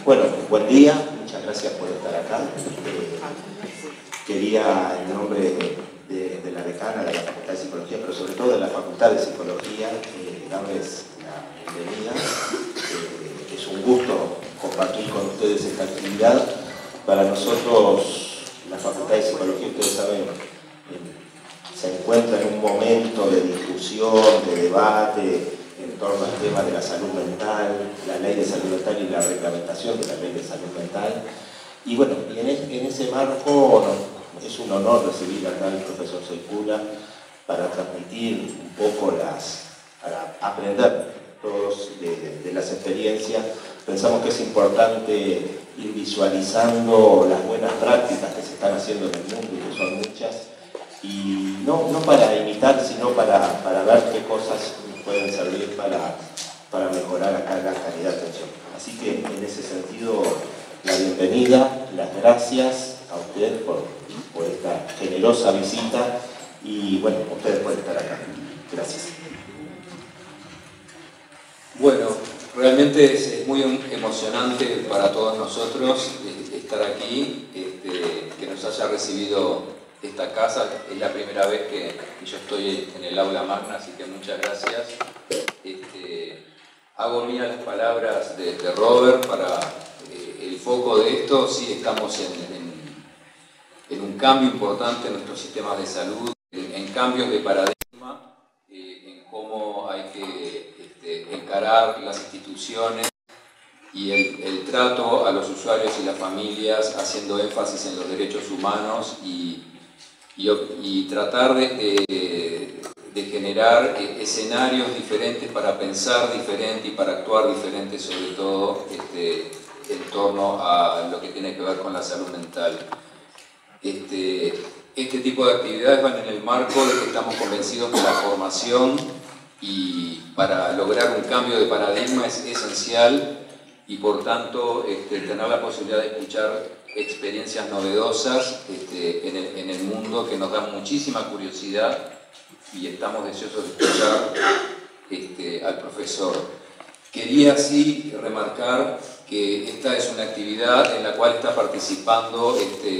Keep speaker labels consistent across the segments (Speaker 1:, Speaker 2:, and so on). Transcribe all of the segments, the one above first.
Speaker 1: Bueno, buen día, muchas gracias por estar acá. Quería, en nombre de la decana de la Facultad de Psicología, pero sobre todo de la Facultad de Psicología, darles la bienvenida. Es un gusto compartir con ustedes esta actividad. Para nosotros, la Facultad de Psicología, ustedes saben, se encuentra en un momento de discusión, de debate, en torno al tema de la salud mental, la ley de salud mental y la reglamentación de la ley de salud mental. Y bueno, en ese marco es un honor recibir acá al profesor Seikula para transmitir un poco para aprender todos de las experiencias. Pensamos que es importante ir visualizando las buenas prácticas que se están haciendo en el mundo, y que son muchas, y no para imitar, sino para ver qué cosas pueden servir para mejorar acá la calidad de atención. Así que en ese sentido, la bienvenida, las gracias a ustedes por esta generosa visita y bueno, ustedes pueden estar acá. Gracias.
Speaker 2: Bueno, realmente es muy emocionante para todos nosotros estar aquí, que nos haya recibido esta casa. Es la primera vez que yo estoy en el aula magna, así que muchas gracias. Hago mías las palabras de Robert para el foco de esto. Sí, estamos en un cambio importante en nuestros sistemas de salud, en cambios de paradigma, en cómo hay que encarar las instituciones y el trato a los usuarios y las familias, haciendo énfasis en los derechos humanos y tratar de generar escenarios diferentes para pensar diferente y para actuar diferente, sobre todo en torno a lo que tiene que ver con la salud mental. Este tipo de actividades van en el marco de que estamos convencidos que la formación y para lograr un cambio de paradigma es esencial y por tanto tener la posibilidad de escuchar experiencias novedosas en el mundo que nos dan muchísima curiosidad y estamos deseosos de escuchar al profesor. Quería así remarcar que esta es una actividad en la cual está participando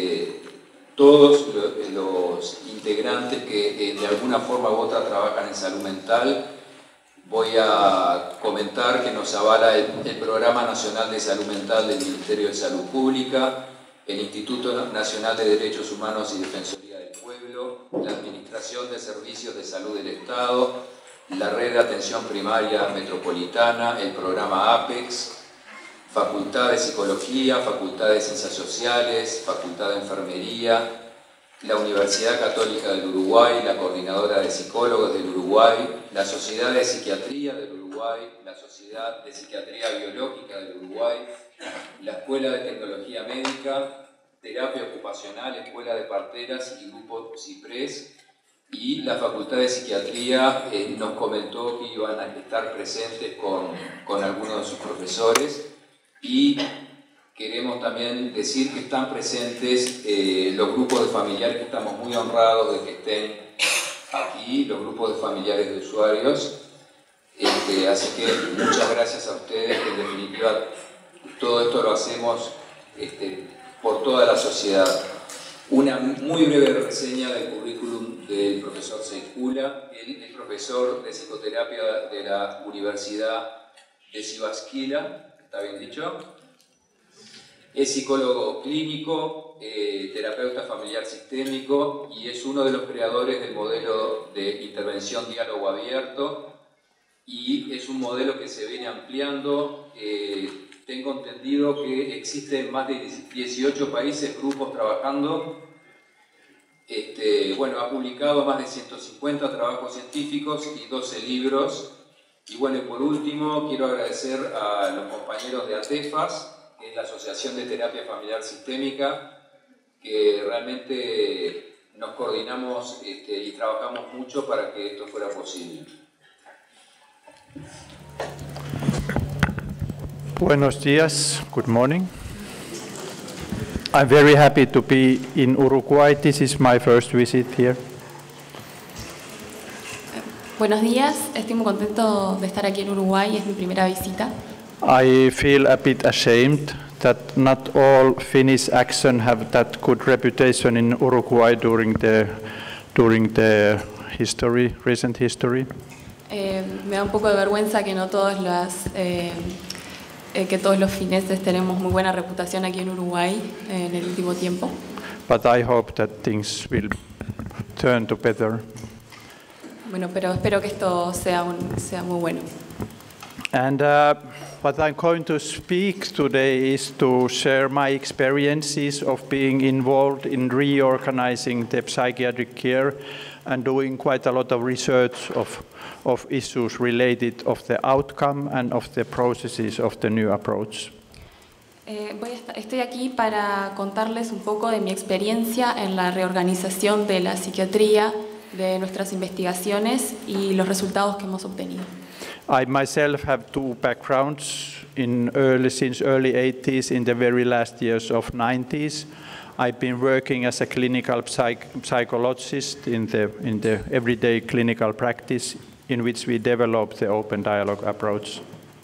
Speaker 2: todos los integrantes que de alguna forma u otra trabajan en salud mental. Voy a comentar que nos avala el Programa Nacional de Salud Mental del Ministerio de Salud Pública, el Instituto Nacional de Derechos Humanos y Defensoría del Pueblo, la Administración de Servicios de Salud del Estado, la Red de Atención Primaria Metropolitana, el programa APEX, Facultad de Psicología, Facultad de Ciencias Sociales, Facultad de Enfermería, la Universidad Católica del Uruguay, la Coordinadora de Psicólogos del Uruguay, la Sociedad de Psiquiatría del Uruguay, la Sociedad de Psiquiatría Biológica del Uruguay, la Escuela de Tecnología Médica, Terapia Ocupacional, Escuela de Parteras y Grupo CIPRES, y la Facultad de Psiquiatría nos comentó que iban a estar presentes con algunos de sus profesores, y queremos también decir que están presentes los grupos de familiares, que estamos muy honrados de que estén aquí, los grupos de familiares de usuarios. Así que muchas gracias a ustedes, que en definitiva todo esto lo hacemos por toda la sociedad. Una muy breve reseña del currículum del profesor Seikula. Él es profesor de psicoterapia de la Universidad de Jyväskylä, ¿está bien dicho? Es psicólogo clínico, terapeuta familiar sistémico y es uno de los creadores del modelo de intervención diálogo abierto, y es un modelo que se viene ampliando. Tengo entendido que existen más de 18 países, grupos trabajando. Bueno, ha publicado más de 150 trabajos científicos y 12 libros. Y bueno, y por último, quiero agradecer a los compañeros de ATEFAS, que es la Asociación de Terapia Familiar Sistémica, que realmente nos coordinamos y trabajamos mucho para que esto fuera posible.
Speaker 3: Buenos días, good morning. I'm very happy to be in Uruguay. This is my first visit here.
Speaker 4: Buenos días, estoy muy contento de estar aquí en Uruguay, es mi primera visita.
Speaker 3: I feel a bit ashamed that not all Finnish action have that good reputation in Uruguay during the history, recent history.
Speaker 4: Me da un poco de vergüenza que no todas que todos los fineses tenemos muy buena reputación aquí en Uruguay en el último tiempo.
Speaker 3: But I hope that things will turn to better.
Speaker 4: Bueno, pero espero que esto sea muy bueno.
Speaker 3: And what I'm going to speak today is to share my experiences of being involved in reorganizing the psychiatric care and doing quite a lot of research of issues related of the outcome and of the processes of the new approach.
Speaker 4: Estoy aquí para contarles un poco de mi experiencia en la reorganización de la psiquiatría, de nuestras investigaciones y los resultados que hemos obtenido.
Speaker 3: I myself have two backgrounds since early 80s, in the very last years of 90s. I've been working as a clinical psychologist in the everyday clinical practice in which we develop the open dialogue approach.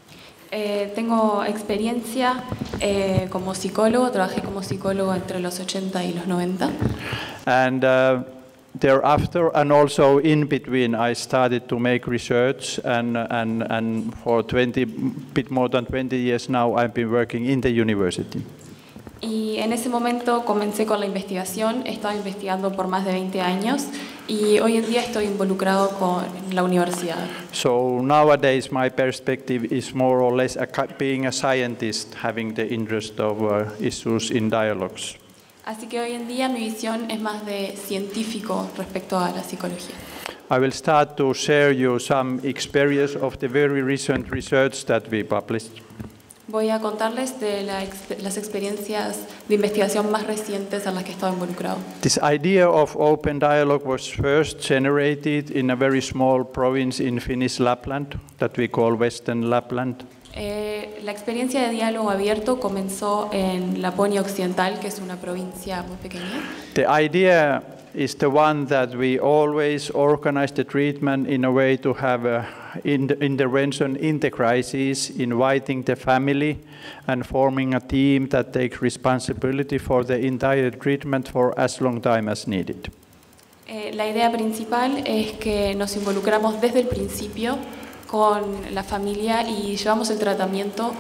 Speaker 4: Tengo experiencia como psicólogo, trabajé como psicólogo entre los 80 y los 90.
Speaker 3: And thereafter, and also in between, I started to make research, and for bit more than 20 years now, I've been working in the university.
Speaker 4: Y en ese momento comencé con la investigación, estaba investigando por más de 20 años y hoy en día estoy involucrado con la universidad.
Speaker 3: So nowadays my perspective is more or less being a scientist, having the interest of issues in dialogues.
Speaker 4: Así que hoy en día mi visión es más de científico respecto a la psicología.
Speaker 3: I will start to share you some experience of the very recent research that we published.
Speaker 4: Voy a contarles de las experiencias de investigación más recientes en las que he estado involucrado.
Speaker 3: This idea of open dialogue was first generated in a very small province in Finnish Lapland that we call Western Lapland.
Speaker 4: La experiencia de diálogo abierto comenzó en Laponia Occidental, que es una provincia muy pequeña.
Speaker 3: The idea is the one that we always organize the treatment in a way to have intervention in the crisis, inviting the family and forming a team that takes responsibility for the entire treatment for as long time as needed.
Speaker 4: La idea principal es que nos involucramos desde el principio con la familia y llevamos el tratamiento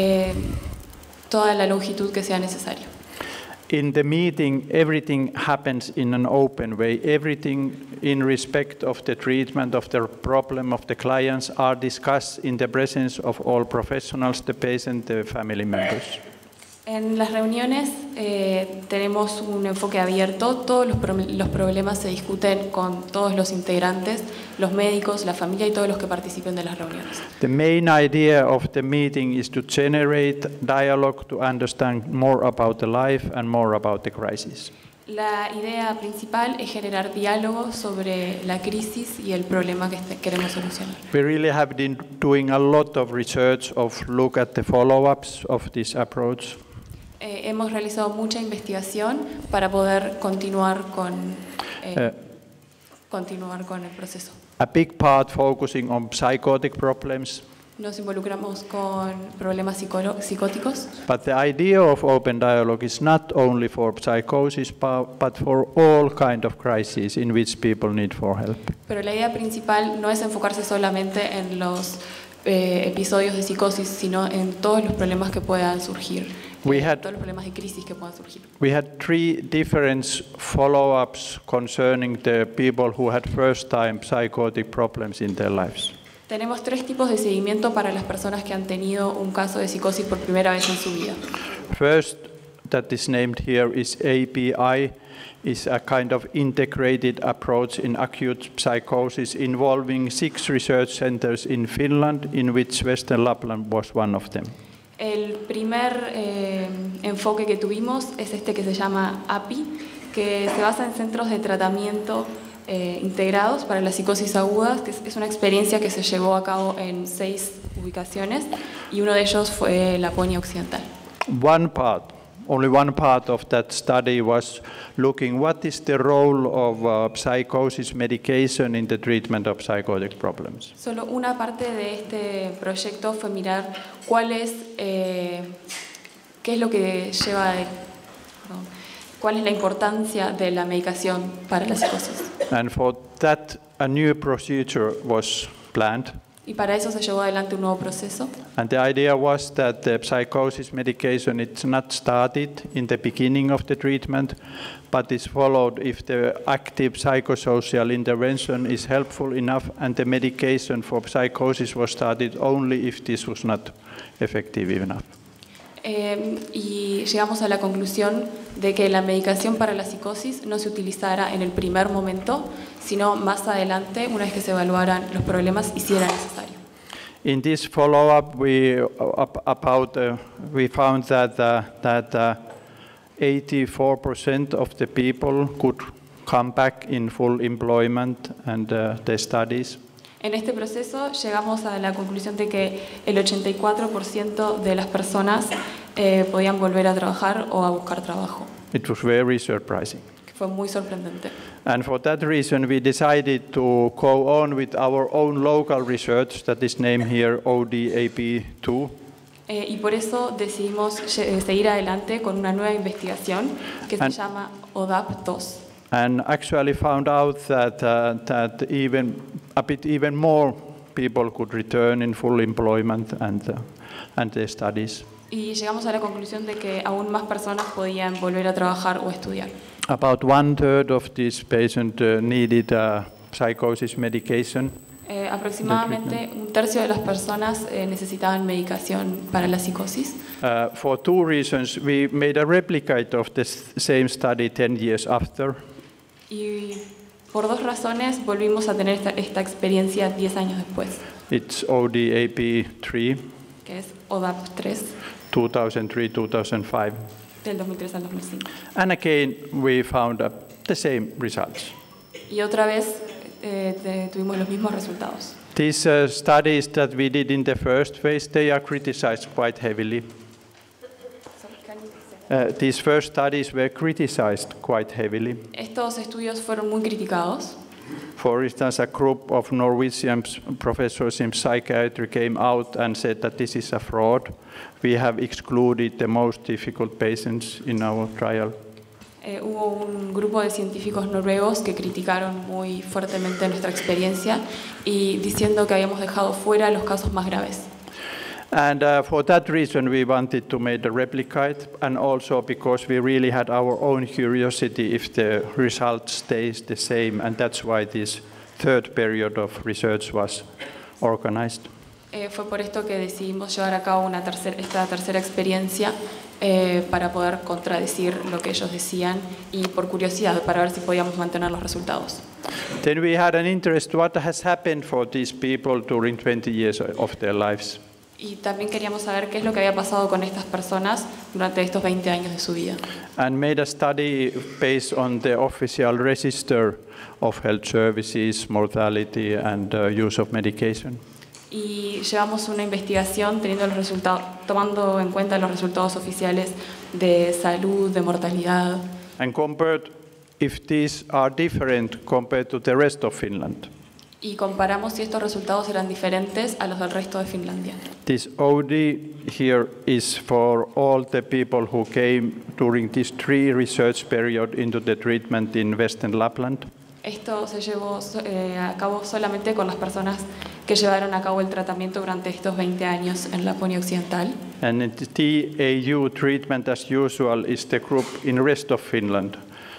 Speaker 4: toda la longitud que sea necesario.
Speaker 3: In the meeting, everything happens in an open way. Everything in respect of the treatment of the problem of the clients are discussed in the presence of all professionals, the patient, the family members.
Speaker 4: En las reuniones tenemos un enfoque abierto, todos los problemas se discuten con todos los integrantes, los médicos, la familia y todos los que participen de las reuniones.
Speaker 3: The main idea of the meeting is to generate dialogue to understand more about the life and more about the crisis.
Speaker 4: La idea principal es generar diálogo sobre la crisis y el problema que queremos solucionar.
Speaker 3: We really have been doing a lot of research of look at the follow-ups of this approach.
Speaker 4: Hemos realizado mucha investigación para poder continuar con el proceso.
Speaker 3: A big part focusing on psychotic problems.
Speaker 4: Nos involucramos con problemas psicóticos.
Speaker 3: But the idea of open dialogue is not only for psychosis, but for all kind of crises in which people need for help.
Speaker 4: Pero la idea principal no es enfocarse solamente en los episodios de psicosis, sino en todos los problemas que puedan surgir. Todos los problemas de crisis que puedan surgir.
Speaker 3: We had 3 different follow-ups concerning the people who had first-time psychotic problems in their lives.
Speaker 4: Tenemos 3 tipos de seguimiento para las personas que han tenido un caso de psicosis por primera vez en su vida.
Speaker 3: First, that is named here, is API, is a kind of integrated approach in acute psychosis involving 6 research centers in Finland, in which Western Lapland was one of them.
Speaker 4: El primer enfoque que tuvimos es este que se llama API, que se basa en centros de tratamiento integrados para la psicosis aguda, que es una experiencia que se llevó a cabo en 6 ubicaciones y uno de ellos fue Laponia Occidental.
Speaker 3: Only one part of that study was looking what is the role of psychosis medication in the treatment of psychotic problems.
Speaker 4: Solo una parte de este proyecto fue mirar cuál es ¿Qué es lo que lleva cuál es la importancia de la medicación para la psicosis?
Speaker 3: And for that, a new procedure was planned.
Speaker 4: Y para eso se llevó adelante un nuevo proceso.
Speaker 3: And the idea was that the psychosis medication is not started in the beginning of the treatment, but is followed if the active psychosocial intervention is helpful enough, and the medication for psychosis was started only if this was not effective enough.
Speaker 4: Y llegamos a la conclusión de que la medicación para la psicosis no se utilizara en el primer momento, sino más adelante, una vez que se evaluaran los problemas y si era necesario.
Speaker 3: In this follow-up, we found that 84% of the people could come back in full employment and the studies.
Speaker 4: En este proceso llegamos a la conclusión de que el 84% de las personas podían volver a trabajar o a buscar trabajo.
Speaker 3: It was very surprising.
Speaker 4: Fue muy sorprendente.
Speaker 3: And for that reason, we decided to go on with our own local research that is named here ODAP2.
Speaker 4: Y por eso decidimos seguir adelante con una nueva investigación que se llama ODAP2.
Speaker 3: And actually found out that even more people could return in full employment and their studies.
Speaker 4: Y llegamos a la conclusión de que aún más personas podían volver a trabajar o estudiar.
Speaker 3: About 1/3 of these patients needed psychosis medication.
Speaker 4: Aproximadamente un tercio de las personas necesitaban medicación para la psicosis.
Speaker 3: For two reasons, we made a replicate of the same study 10 years after.
Speaker 4: Y por dos razones volvimos a tener esta experiencia 10 años después.
Speaker 3: It's ODAP3.
Speaker 4: Que es ODAP3.
Speaker 3: 2003-2005.
Speaker 4: Del 2003 al 2005.
Speaker 3: And again, we found the same results.
Speaker 4: Y otra vez tuvimos los mismos resultados.
Speaker 3: These studies that we did in the first phase, they are criticized quite heavily. These first studies were criticized quite heavily.
Speaker 4: Estos estudios fueron muy criticados.
Speaker 3: For instance, a group of Norwegian professors in psychiatry came out and said that this is a fraud. We have excluded the most difficult patients in our trial.
Speaker 4: Hubo un grupo de científicos noruegos que criticaron muy fuertemente nuestra experiencia y diciendo que habíamos dejado fuera los casos más graves.
Speaker 3: And for that reason, we wanted to make a replicate, and also because we really had our own curiosity if the result stays the same, and that's why this third period of research was organized.
Speaker 4: Fue por esto que decidimos llevar a cabo esta tercera experiencia para poder contradecir lo que ellos decían y por curiosidad para ver si podíamos mantener los resultados.
Speaker 3: Then we had an interest what has happened for these people during 20 years of their lives.
Speaker 4: Y también queríamos saber qué es lo que había pasado con estas personas durante estos 20 años de su vida.
Speaker 3: And made a study based on the official register of health services, mortality, and use of medication.
Speaker 4: Y llevamos una investigación tomando en cuenta los resultados oficiales de salud, de mortalidad.
Speaker 3: And compared if these are different compared to the rest of Finland.
Speaker 4: Y comparamos si estos resultados eran diferentes a los del resto de Finlandia.
Speaker 3: This OD here is for all the people who came during this 3 research period into the treatment in Western Lapland.
Speaker 4: Esto se llevó a cabo solamente con las personas que llevaron a cabo el tratamiento durante estos 20 años en Laponia Occidental.
Speaker 3: And the TAU treatment as usual is the group in rest of Finland,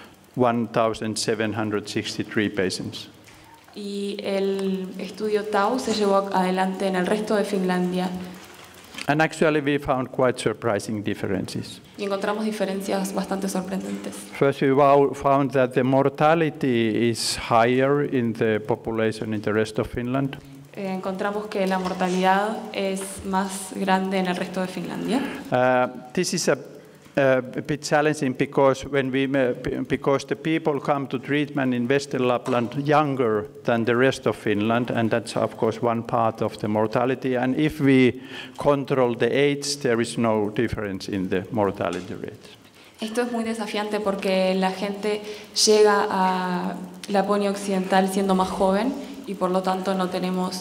Speaker 3: 1,763 patients.
Speaker 4: Y el estudio TAU se llevó adelante en el resto de Finlandia.
Speaker 3: And actually we found quite surprising differences.
Speaker 4: Y encontramos diferencias bastante sorprendentes.
Speaker 3: First, we found that the mortality is higher in the population in the rest of Finland.
Speaker 4: Encontramos que la mortalidad es más grande en el resto de Finlandia.
Speaker 3: This is a bit challenging because because the people come to treatment in Western Lapland younger than the rest of Finland, and that's of course one part of the mortality. And if we control the age, there is no difference in the mortality rate.
Speaker 4: Esto es muy desafiante porque la gente llega a Laponia Occidental siendo más joven y por lo tanto no tenemos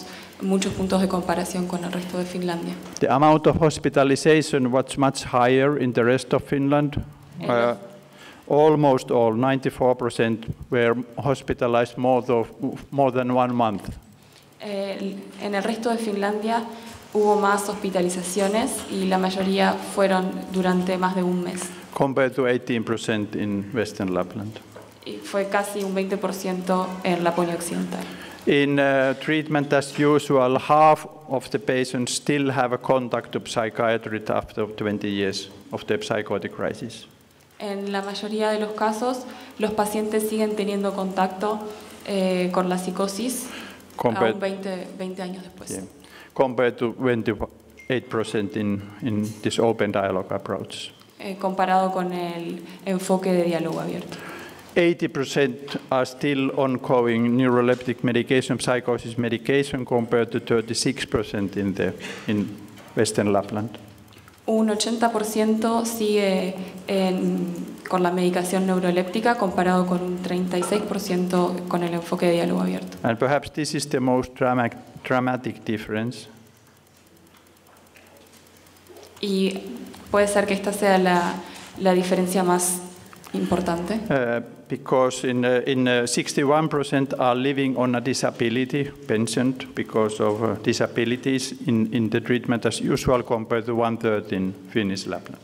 Speaker 4: muchos puntos de comparación con el resto de Finlandia.
Speaker 3: The amount of hospitalization was much higher in the rest of Finland. Almost all, 94%, were hospitalized more than 1 month.
Speaker 4: En el resto de Finlandia hubo más hospitalizaciones y la mayoría fueron durante más de un mes.
Speaker 3: Compared to 18% in Western Lapland.
Speaker 4: Y fue casi un 20% en Laponia Occidental.
Speaker 3: In treatment as usual, half of the patients still have a contact to psychiatry after 20 years of the psychotic crisis.
Speaker 4: En la mayoría de los casos, los pacientes siguen teniendo contacto con la psicosis aún 20 años después.
Speaker 3: Yeah. Compared to 28% in this open dialogue approach.
Speaker 4: Comparado con el enfoque de diálogo abierto.
Speaker 3: 80% are still ongoing neuroleptic medication, psychosis medication, compared to 36% in Western Lapland.
Speaker 4: Un 80% sigue con la medicación neuroléptica, comparado con un 36% con el enfoque de diálogo abierto.
Speaker 3: And perhaps this is the most dramatic difference.
Speaker 4: Y puede ser que esta sea la diferencia más importante.
Speaker 3: Because in 61% are living on a disability pension because of disabilities in the treatment as usual, compared to 1/3 in Finnish Lapland.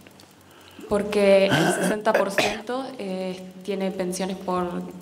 Speaker 4: Porque el 60% tiene pensiones por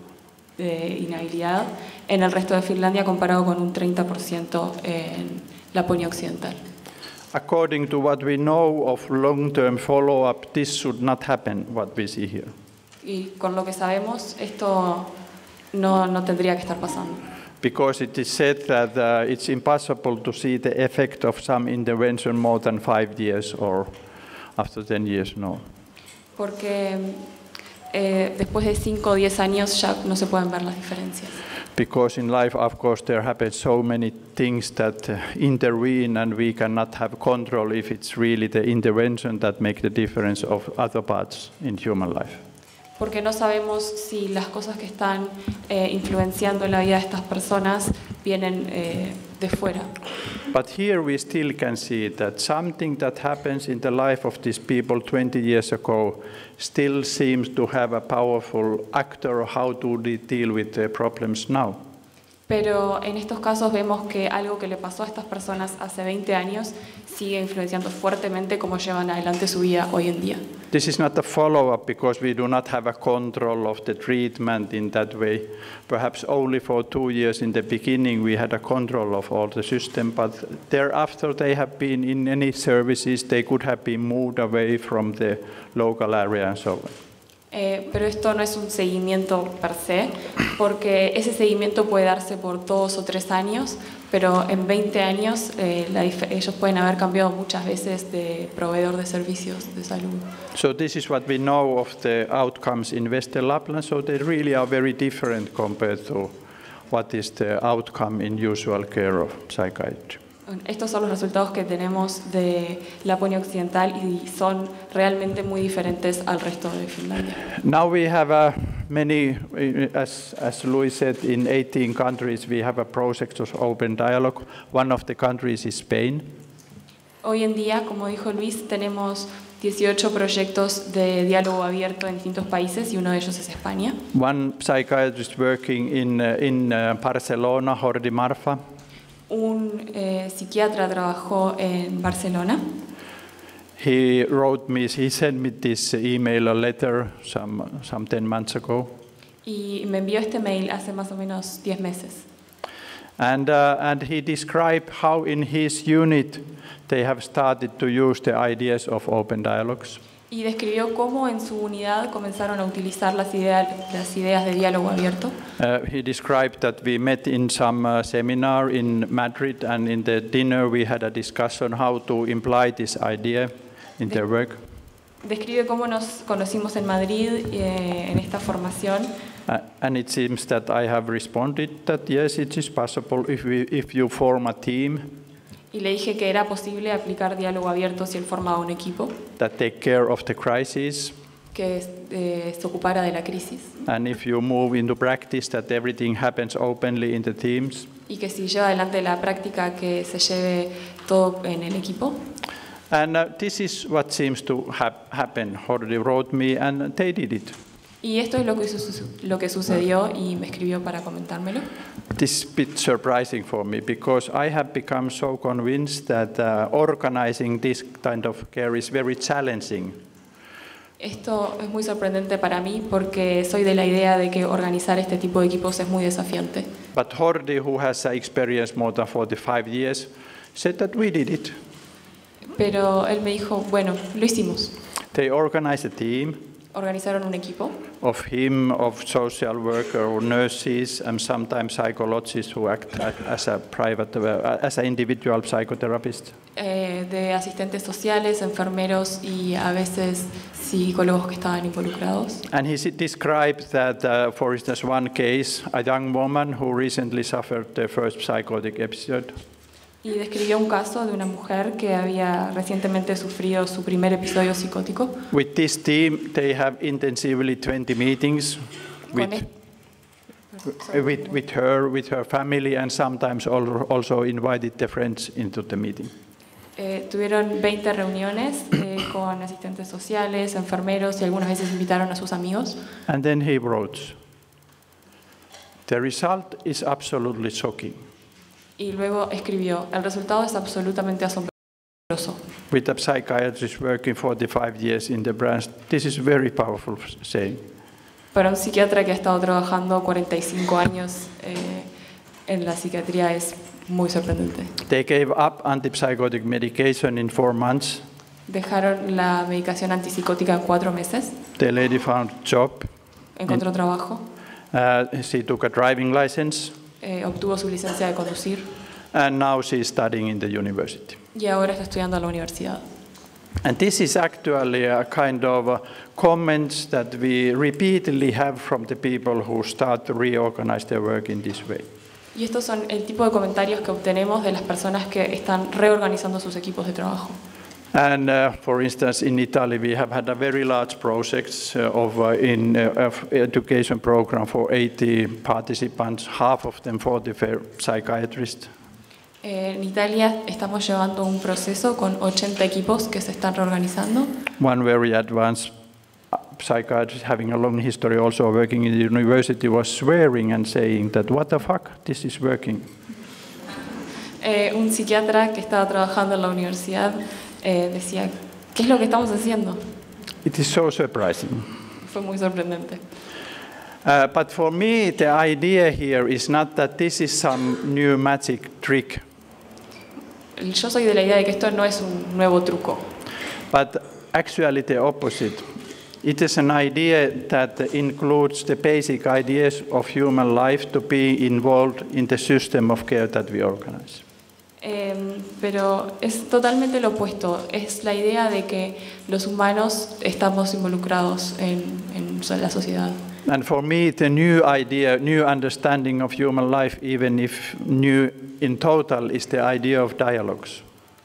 Speaker 4: inhabilidad en el resto de Finlandia, comparado con un 30% en Laponia Occidental.
Speaker 3: According to what we know of long-term follow-up, this should not happen, what we see here.
Speaker 4: Y con lo que sabemos, esto no tendría que estar pasando.
Speaker 3: Because it is said that it's impossible to see the effect of some intervention more than 5 years or after 10 years, no.
Speaker 4: Porque después de 5 o 10 años ya no se pueden ver las diferencias.
Speaker 3: Because in life, of course, there happen so many things that intervene, and we cannot have control if it's really the intervention that makes the difference of other parts in human life.
Speaker 4: Porque no sabemos si las cosas que están influenciando la vida de estas personas vienen de fuera.
Speaker 3: But here we still can see that something that happens in the life of these people 20 years ago still seems to have a powerful actor how to deal with the problems now.
Speaker 4: Pero en estos casos vemos que algo que le pasó a estas personas hace 20 años sigue influenciando fuertemente cómo llevan adelante su vida hoy en día.
Speaker 3: This is not a follow-up because we do not have a control of the treatment in that way. Perhaps only for 2 years in the beginning we had a control of all the system, but thereafter they have been in any services, they could have been moved away from the local area and so on.
Speaker 4: Pero esto no es un seguimiento per se, porque ese seguimiento puede darse por 2 o 3 años, pero en 20 años ellos pueden haber cambiado muchas veces de proveedor de servicios de salud.
Speaker 3: So this is what we know of the outcomes in Western Lapland, so they really are very different compared to what is the outcome in usual care of psychiatry.
Speaker 4: Estos son los resultados que tenemos de Laponia Occidental y son realmente muy diferentes al resto de Finlandia.
Speaker 3: Now we have many, as Louis said, in 18 countries we have a project of open dialogue. One of the countries is Spain.
Speaker 4: Hoy en día, como dijo Luis, tenemos 18 proyectos de diálogo abierto en distintos países y uno de ellos es España.
Speaker 3: One psychiatrist working in Barcelona, Jordi Marfa.
Speaker 4: Un psiquiatra trabajó en Barcelona.
Speaker 3: He sent me this email, a letter, some 10 months ago.
Speaker 4: Y me envió este mail hace más o menos 10 meses.
Speaker 3: And he described how in his unit they have started to use the ideas of open dialogues.
Speaker 4: Y describió cómo en su unidad comenzaron a utilizar las ideas de diálogo abierto.
Speaker 3: He described that we met in some seminar in Madrid, and in the dinner we had a discussion how to imply this idea in their work.
Speaker 4: Describe cómo nos conocimos en Madrid en esta formación.
Speaker 3: And it seems that I have responded that yes, it is possible if you form a team.
Speaker 4: Y le dije que era posible aplicar diálogo abierto si él formaba un equipo.
Speaker 3: That take care of the crisis.
Speaker 4: que se ocupara de la crisis.
Speaker 3: And if you move into practice, that everything happens openly in the teams.
Speaker 4: Y que si lleva adelante la práctica, que se lleve todo en el equipo.
Speaker 3: And this is what seems to happen. Jordi wrote me and they did it.
Speaker 4: Y esto es lo que sucedió y me escribió para comentármelo.
Speaker 3: This is a bit surprising for me because I have become so convinced that organizing this kind of care is very challenging.
Speaker 4: Esto es muy sorprendente para mí porque soy de la idea de que organizar este tipo de equipos es muy desafiante.
Speaker 3: But Jordi, who has experienced more than 45 years, said that we did it.
Speaker 4: Pero él me dijo, bueno, lo hicimos.
Speaker 3: They organized a team
Speaker 4: Organizaron un equipo
Speaker 3: of him, of social worker or nurses, and sometimes psychologists who act as a private, as an individual psychotherapist.
Speaker 4: De asistentes sociales, enfermeros y a veces psicólogos que estaban involucrados.
Speaker 3: And he described that, for instance, one case, a young woman who recently suffered the first psychotic episode.
Speaker 4: Y describió un caso de una mujer que había recientemente sufrido su primer episodio psicótico.
Speaker 3: With this team, they have intensively 20 meetings with her family, and sometimes also invited the friends into the meeting.
Speaker 4: Tuvieron 20 reuniones con asistentes sociales, enfermeros y algunas veces invitaron a sus amigos.
Speaker 3: And then he wrote, "The result is absolutely shocking.
Speaker 4: Y luego escribió, el resultado es absolutamente asombroso.
Speaker 3: With a psychiatrist working 45 years in the branch, this is very powerful saying.
Speaker 4: Para un psiquiatra que ha estado trabajando 45 años en la psiquiatría es muy sorprendente.
Speaker 3: They gave up antipsychotic medication in 4 months.
Speaker 4: Dejaron la medicación antipsicótica en 4 meses.
Speaker 3: The lady found a job.
Speaker 4: Encontró trabajo.
Speaker 3: She took a driving license.
Speaker 4: Obtuvo su licencia de conducir.
Speaker 3: And now she's studying in the university.
Speaker 4: Y ahora está estudiando en la universidad.
Speaker 3: And this is actually a kind of comments that we repeatedly have from the people who start to reorganize their work in this way.
Speaker 4: Y estos son el tipo de comentarios que obtenemos de las personas que están reorganizando sus equipos de trabajo.
Speaker 3: And for instance, in Italy, we have had a very large project of education program for 80 participants, half of them for the psychiatrists.
Speaker 4: En Italia estamos llevando un proceso con 80 equipos que se están reorganizando.
Speaker 3: One very advanced psychiatrist having a long history also working in the university was swearing and saying that, what the fuck, this is working.
Speaker 4: Un psiquiatra que estaba trabajando en la universidad decía, ¿qué es lo que estamos haciendo?
Speaker 3: It is so surprising.
Speaker 4: Fue muy sorprendente.
Speaker 3: But for me, the idea here is not that this is some new magic trick.
Speaker 4: Yo soy de la idea de que esto no es un nuevo truco.
Speaker 3: But actually the opposite. It is an idea that includes the basic ideas of human life to be involved in the system of care that we organize.
Speaker 4: Pero es totalmente lo opuesto. Es la idea de que los humanos estamos involucrados en la sociedad.
Speaker 3: And for me, the new idea, new understanding of human life, even if new in total, is the idea of dialogues.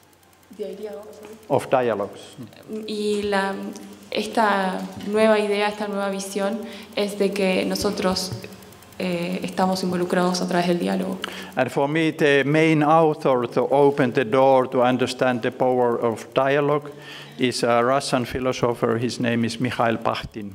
Speaker 3: Of dialogues.
Speaker 4: Y esta nueva idea, esta nueva visión es de que nosotros estamos involucrados a través del diálogo.
Speaker 3: And for me, the main author to open the door to understand the power of dialogue is a Russian philosopher. His name is Mikhail Bakhtin.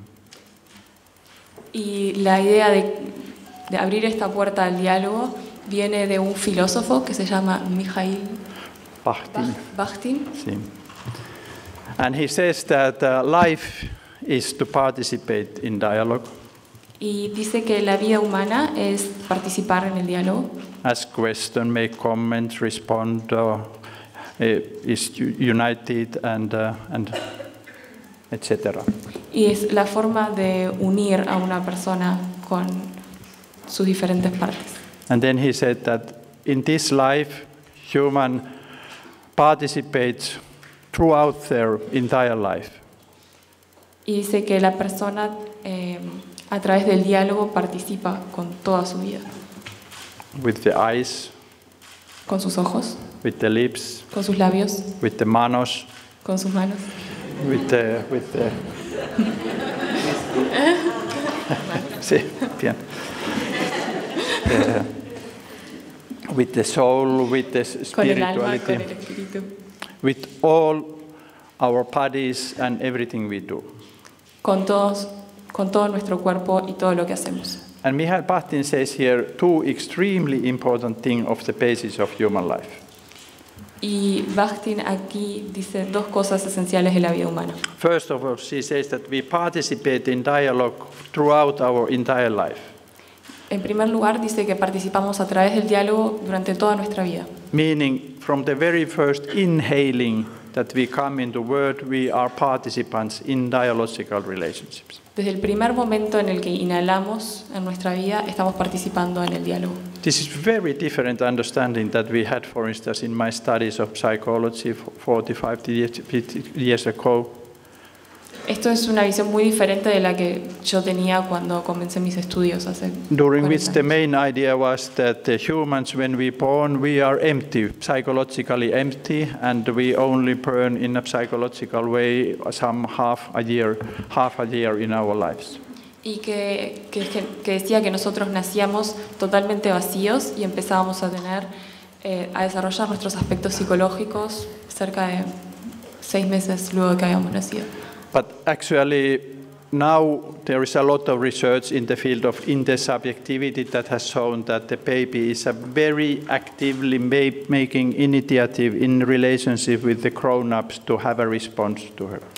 Speaker 4: Y la idea de abrir esta puerta al diálogo viene de un filósofo que se llama Mikhail Bakhtin.
Speaker 3: Sí. And he says that life is to participate in dialogue.
Speaker 4: Y dice que la vida humana es participar en el diálogo.
Speaker 3: Ask questions, make comments, respond, is united and etc.
Speaker 4: Y es la forma de unir a una persona con sus diferentes partes.
Speaker 3: And then he said that in this life, human participates throughout their entire life.
Speaker 4: Y dice que la persona a través del diálogo participa con toda su vida.
Speaker 3: With the eyes.
Speaker 4: Con sus ojos.
Speaker 3: With the lips.
Speaker 4: Con sus labios.
Speaker 3: With the manos.
Speaker 4: Con sus manos.
Speaker 3: With the Sí, bien. With the soul, with the
Speaker 4: Con el alma,
Speaker 3: spirituality,
Speaker 4: con el espíritu,
Speaker 3: with all our bodies and everything we do.
Speaker 4: con todo nuestro cuerpo y todo lo que hacemos.
Speaker 3: And Mihail Bakhtin says here two extremely important things of the basis of human life.
Speaker 4: Y Bakhtin aquí dice dos cosas esenciales de la vida humana.
Speaker 3: First of all, she says that we participate in dialogue throughout our entire life.
Speaker 4: En primer lugar, dice que participamos a través del diálogo durante toda nuestra vida.
Speaker 3: Meaning, from the very first inhaling that we come into the world, we are participants in dialogical relationships.
Speaker 4: Desde el primer momento en el que inhalamos en nuestra vida, estamos participando en el diálogo.
Speaker 3: This is very different understanding that we had, for instance, in my studies of psychology 45 years ago.
Speaker 4: Esto es una visión muy diferente de la que yo tenía cuando comencé mis estudios hace
Speaker 3: During
Speaker 4: 40
Speaker 3: which the
Speaker 4: años.
Speaker 3: main idea was that the humans, when we born, we are empty, psychologically empty, and we only burn in a psychological way some half a year in our lives.
Speaker 4: Y que decía que nosotros nacíamos totalmente vacíos y empezábamos a desarrollar nuestros aspectos psicológicos cerca de 6 meses luego de que habíamos nacido.
Speaker 3: But actually, now there is a lot of research in the field of intersubjectivity that has shown that the baby is a very actively making initiative in relationship with the grown-ups to have a response to her.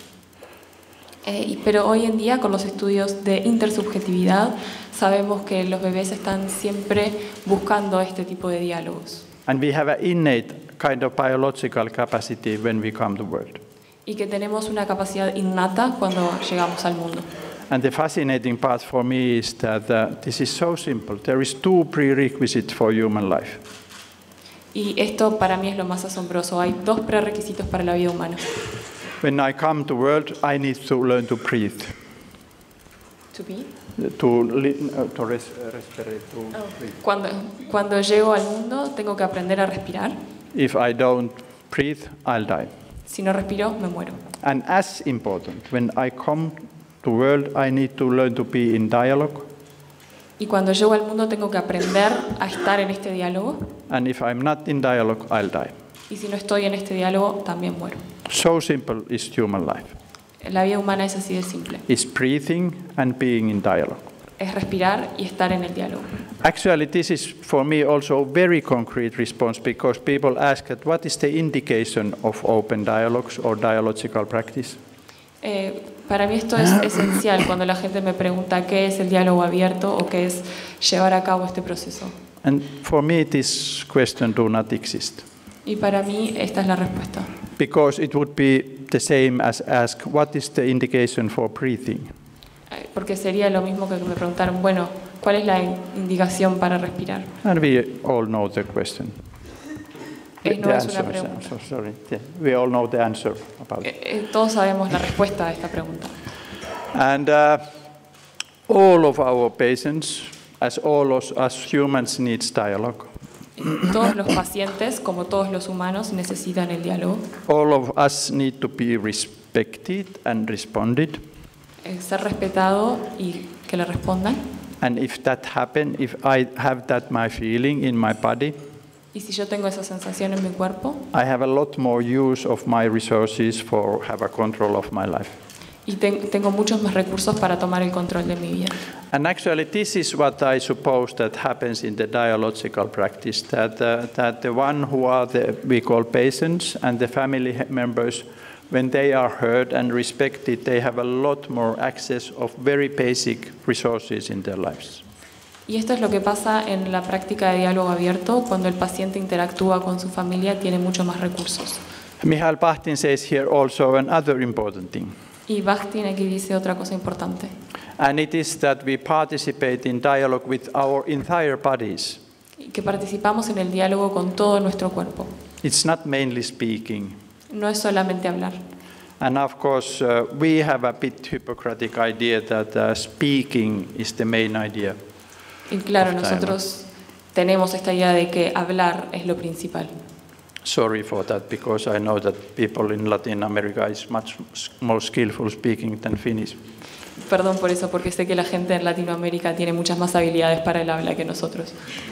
Speaker 4: Pero hoy en día, con los estudios de intersubjetividad, sabemos que los bebés están siempre buscando este tipo de diálogos.
Speaker 3: And we have an innate kind of biological capacity when we come to the world.
Speaker 4: Y que tenemos una capacidad innata cuando llegamos al mundo.
Speaker 3: And the fascinating part for me is that this is so simple. There is two prerequisites for human life.
Speaker 4: Y esto para mí es lo más asombroso. Hay 2 prerequisitos para la vida humana.
Speaker 3: When I come to the world, I need to learn to breathe.
Speaker 4: To be?
Speaker 3: To respirate, to breathe.
Speaker 4: Cuando llego al mundo, tengo que aprender a respirar.
Speaker 3: If I don't breathe, I'll die.
Speaker 4: Si no respiro, me muero.
Speaker 3: And as important, when I come to the world, I need to learn to be in dialogue.
Speaker 4: Y cuando llego al mundo, tengo que aprender a estar en este diálogo.
Speaker 3: And if I'm not in dialogue, I'll die.
Speaker 4: Y si no estoy en este diálogo, también muero.
Speaker 3: So simple is human life.
Speaker 4: La vida humana es así de simple.
Speaker 3: It's breathing and being in dialogue.
Speaker 4: Es respirar y estar en el diálogo.
Speaker 3: Actually, this is for me also a very concrete response because people ask that what is the indication of open dialogues or dialogical practice?
Speaker 4: Para mí esto es esencial cuando la gente me pregunta qué es el diálogo abierto o qué es llevar a cabo este proceso.
Speaker 3: And for me, this question do not exist.
Speaker 4: Y para mí esta es la respuesta.
Speaker 3: Because it would be the same as ask what is the indication for breathing?
Speaker 4: Porque sería lo mismo que me preguntaron, bueno, ¿cuál es la indicación para respirar?
Speaker 3: And we all know the question.
Speaker 4: No es una pregunta.
Speaker 3: Sorry. Yeah, we all know the answer about it.
Speaker 4: Todos sabemos la respuesta a esta pregunta.
Speaker 3: And all of our patients, as humans, needs dialogue.
Speaker 4: Todos los pacientes, como todos los humanos, necesitan el diálogo.
Speaker 3: All of us need to be respected and responded.
Speaker 4: Ser respetado y que le respondan.
Speaker 3: And if that happens, if I have that my feeling in my body,
Speaker 4: Y si yo tengo esa sensación en mi cuerpo,
Speaker 3: I have a lot more use of my resources for have a control of my life.
Speaker 4: y tengo muchos más recursos para tomar el control de mi vida.
Speaker 3: And actually, this is what I suppose that happens in the dialogical practice, that the one who are we call patients and the family members, when they are heard and respected, they have a lot more access of very basic resources in their lives.
Speaker 4: Y esto es lo que pasa en la práctica de diálogo abierto. Cuando el paciente interactúa con su familia, tiene mucho más recursos.
Speaker 3: Mihail Bakhtin says here also another important thing.
Speaker 4: Y Bakhtin aquí dice otra cosa importante.
Speaker 3: And it is that we participate in dialogue with our entire bodies.
Speaker 4: Que participamos en el diálogo con todo nuestro cuerpo.
Speaker 3: It's not mainly speaking.
Speaker 4: No es solamente hablar.
Speaker 3: And of course, we have a bit Hippocratic idea that speaking is the main idea.
Speaker 4: Y claro, nosotros tenemos esta idea de que hablar es lo principal.
Speaker 3: sorry for that, because I know that people in Latin America is much more skillful speaking than Finnish.
Speaker 4: Perdón por eso, porque sé que la gente en Latinoamérica tiene muchas más habilidades para el habla que nosotros.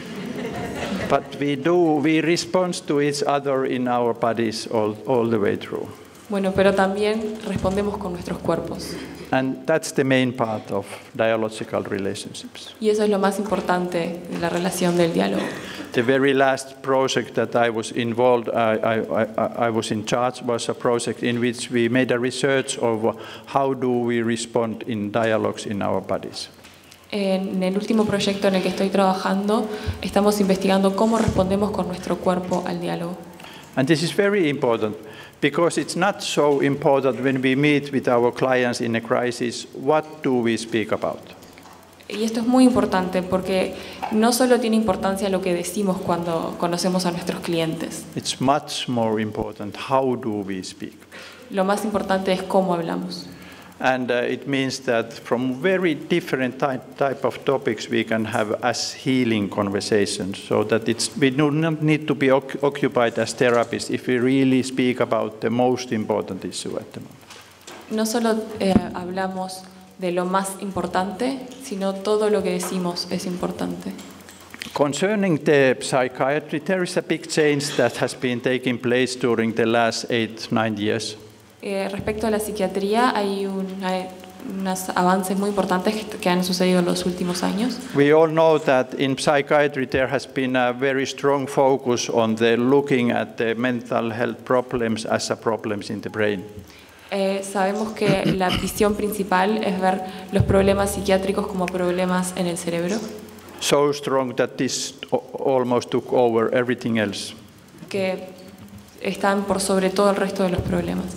Speaker 3: But we respond to each other in our bodies all the way through.
Speaker 4: Bueno, pero también respondemos con nuestros cuerpos.
Speaker 3: And that's the main part of dialogical relationships.
Speaker 4: Y eso es lo más importante de la relación del diálogo.
Speaker 3: The very last project that I was involved, I was in charge, was a project in which we made a research of how do we respond in dialogues in our bodies.
Speaker 4: En el último proyecto en el que estoy trabajando, estamos investigando cómo respondemos con nuestro cuerpo al diálogo.
Speaker 3: And this is very important, because it's not so important when we meet with our clients in a crisis, what do we speak about?
Speaker 4: Y esto es muy importante porque no solo tiene importancia lo que decimos cuando conocemos a nuestros clientes.
Speaker 3: It's much more important, how do we speak?
Speaker 4: Lo más importante es cómo hablamos.
Speaker 3: And it means that from very different type of topics we can have as healing conversations, so that we do not need to be occupied as therapists if we really speak about the most important issue at the moment.
Speaker 4: No solo hablamos de lo más importante, sino todo lo que decimos es importante.
Speaker 3: Concerning the psychiatry, there is a big change that has been taking place during the last 8-9 years.
Speaker 4: Respecto a la psiquiatría, hay unos avances muy importantes que han sucedido en los últimos años.
Speaker 3: We all know that in psychiatry there has been a very strong focus on looking at the mental health problems as problems in the brain.
Speaker 4: Sabemos que la visión principal es ver los problemas psiquiátricos como problemas en el cerebro.
Speaker 3: So strong that this almost took over everything else.
Speaker 4: Que están por sobre todo el resto de los problemas.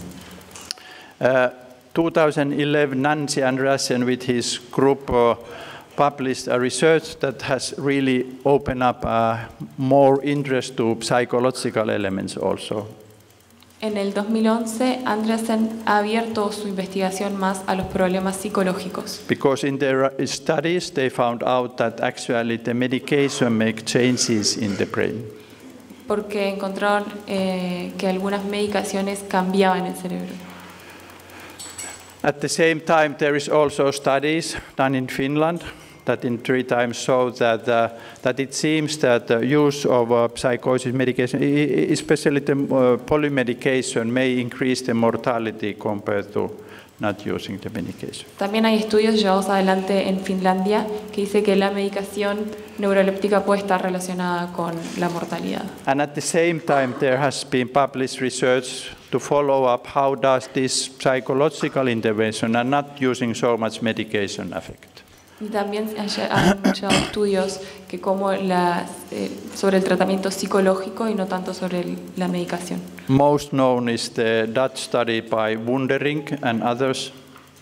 Speaker 3: 2011, Nancy Andreasen with his group published a research that has really opened up more interest to psychological elements also.
Speaker 4: En el 2011, Andreasen ha abierto su investigación más a los problemas psicológicos.
Speaker 3: Because in their studies they found out that actually the medication makes changes in the brain.
Speaker 4: Porque encontraron que algunas medicaciones cambiaban el cerebro.
Speaker 3: At the same time, there is also studies done in Finland that in 3 times show that it seems that the use of psychosis medication, especially the polymedication, may increase the mortality compared to not using the medication.
Speaker 4: También hay estudios llevados adelante en Finlandia que dice que la medicación neuroléptica puede estar relacionada con la mortalidad.
Speaker 3: And at the same time, there has been published research to follow up how does this psychological intervention and not using so much medication affect.
Speaker 4: Y también han llevado estudios que como sobre el tratamiento psicológico y no tanto sobre la medicación.
Speaker 3: Most known is the Dutch study by Wundering and others.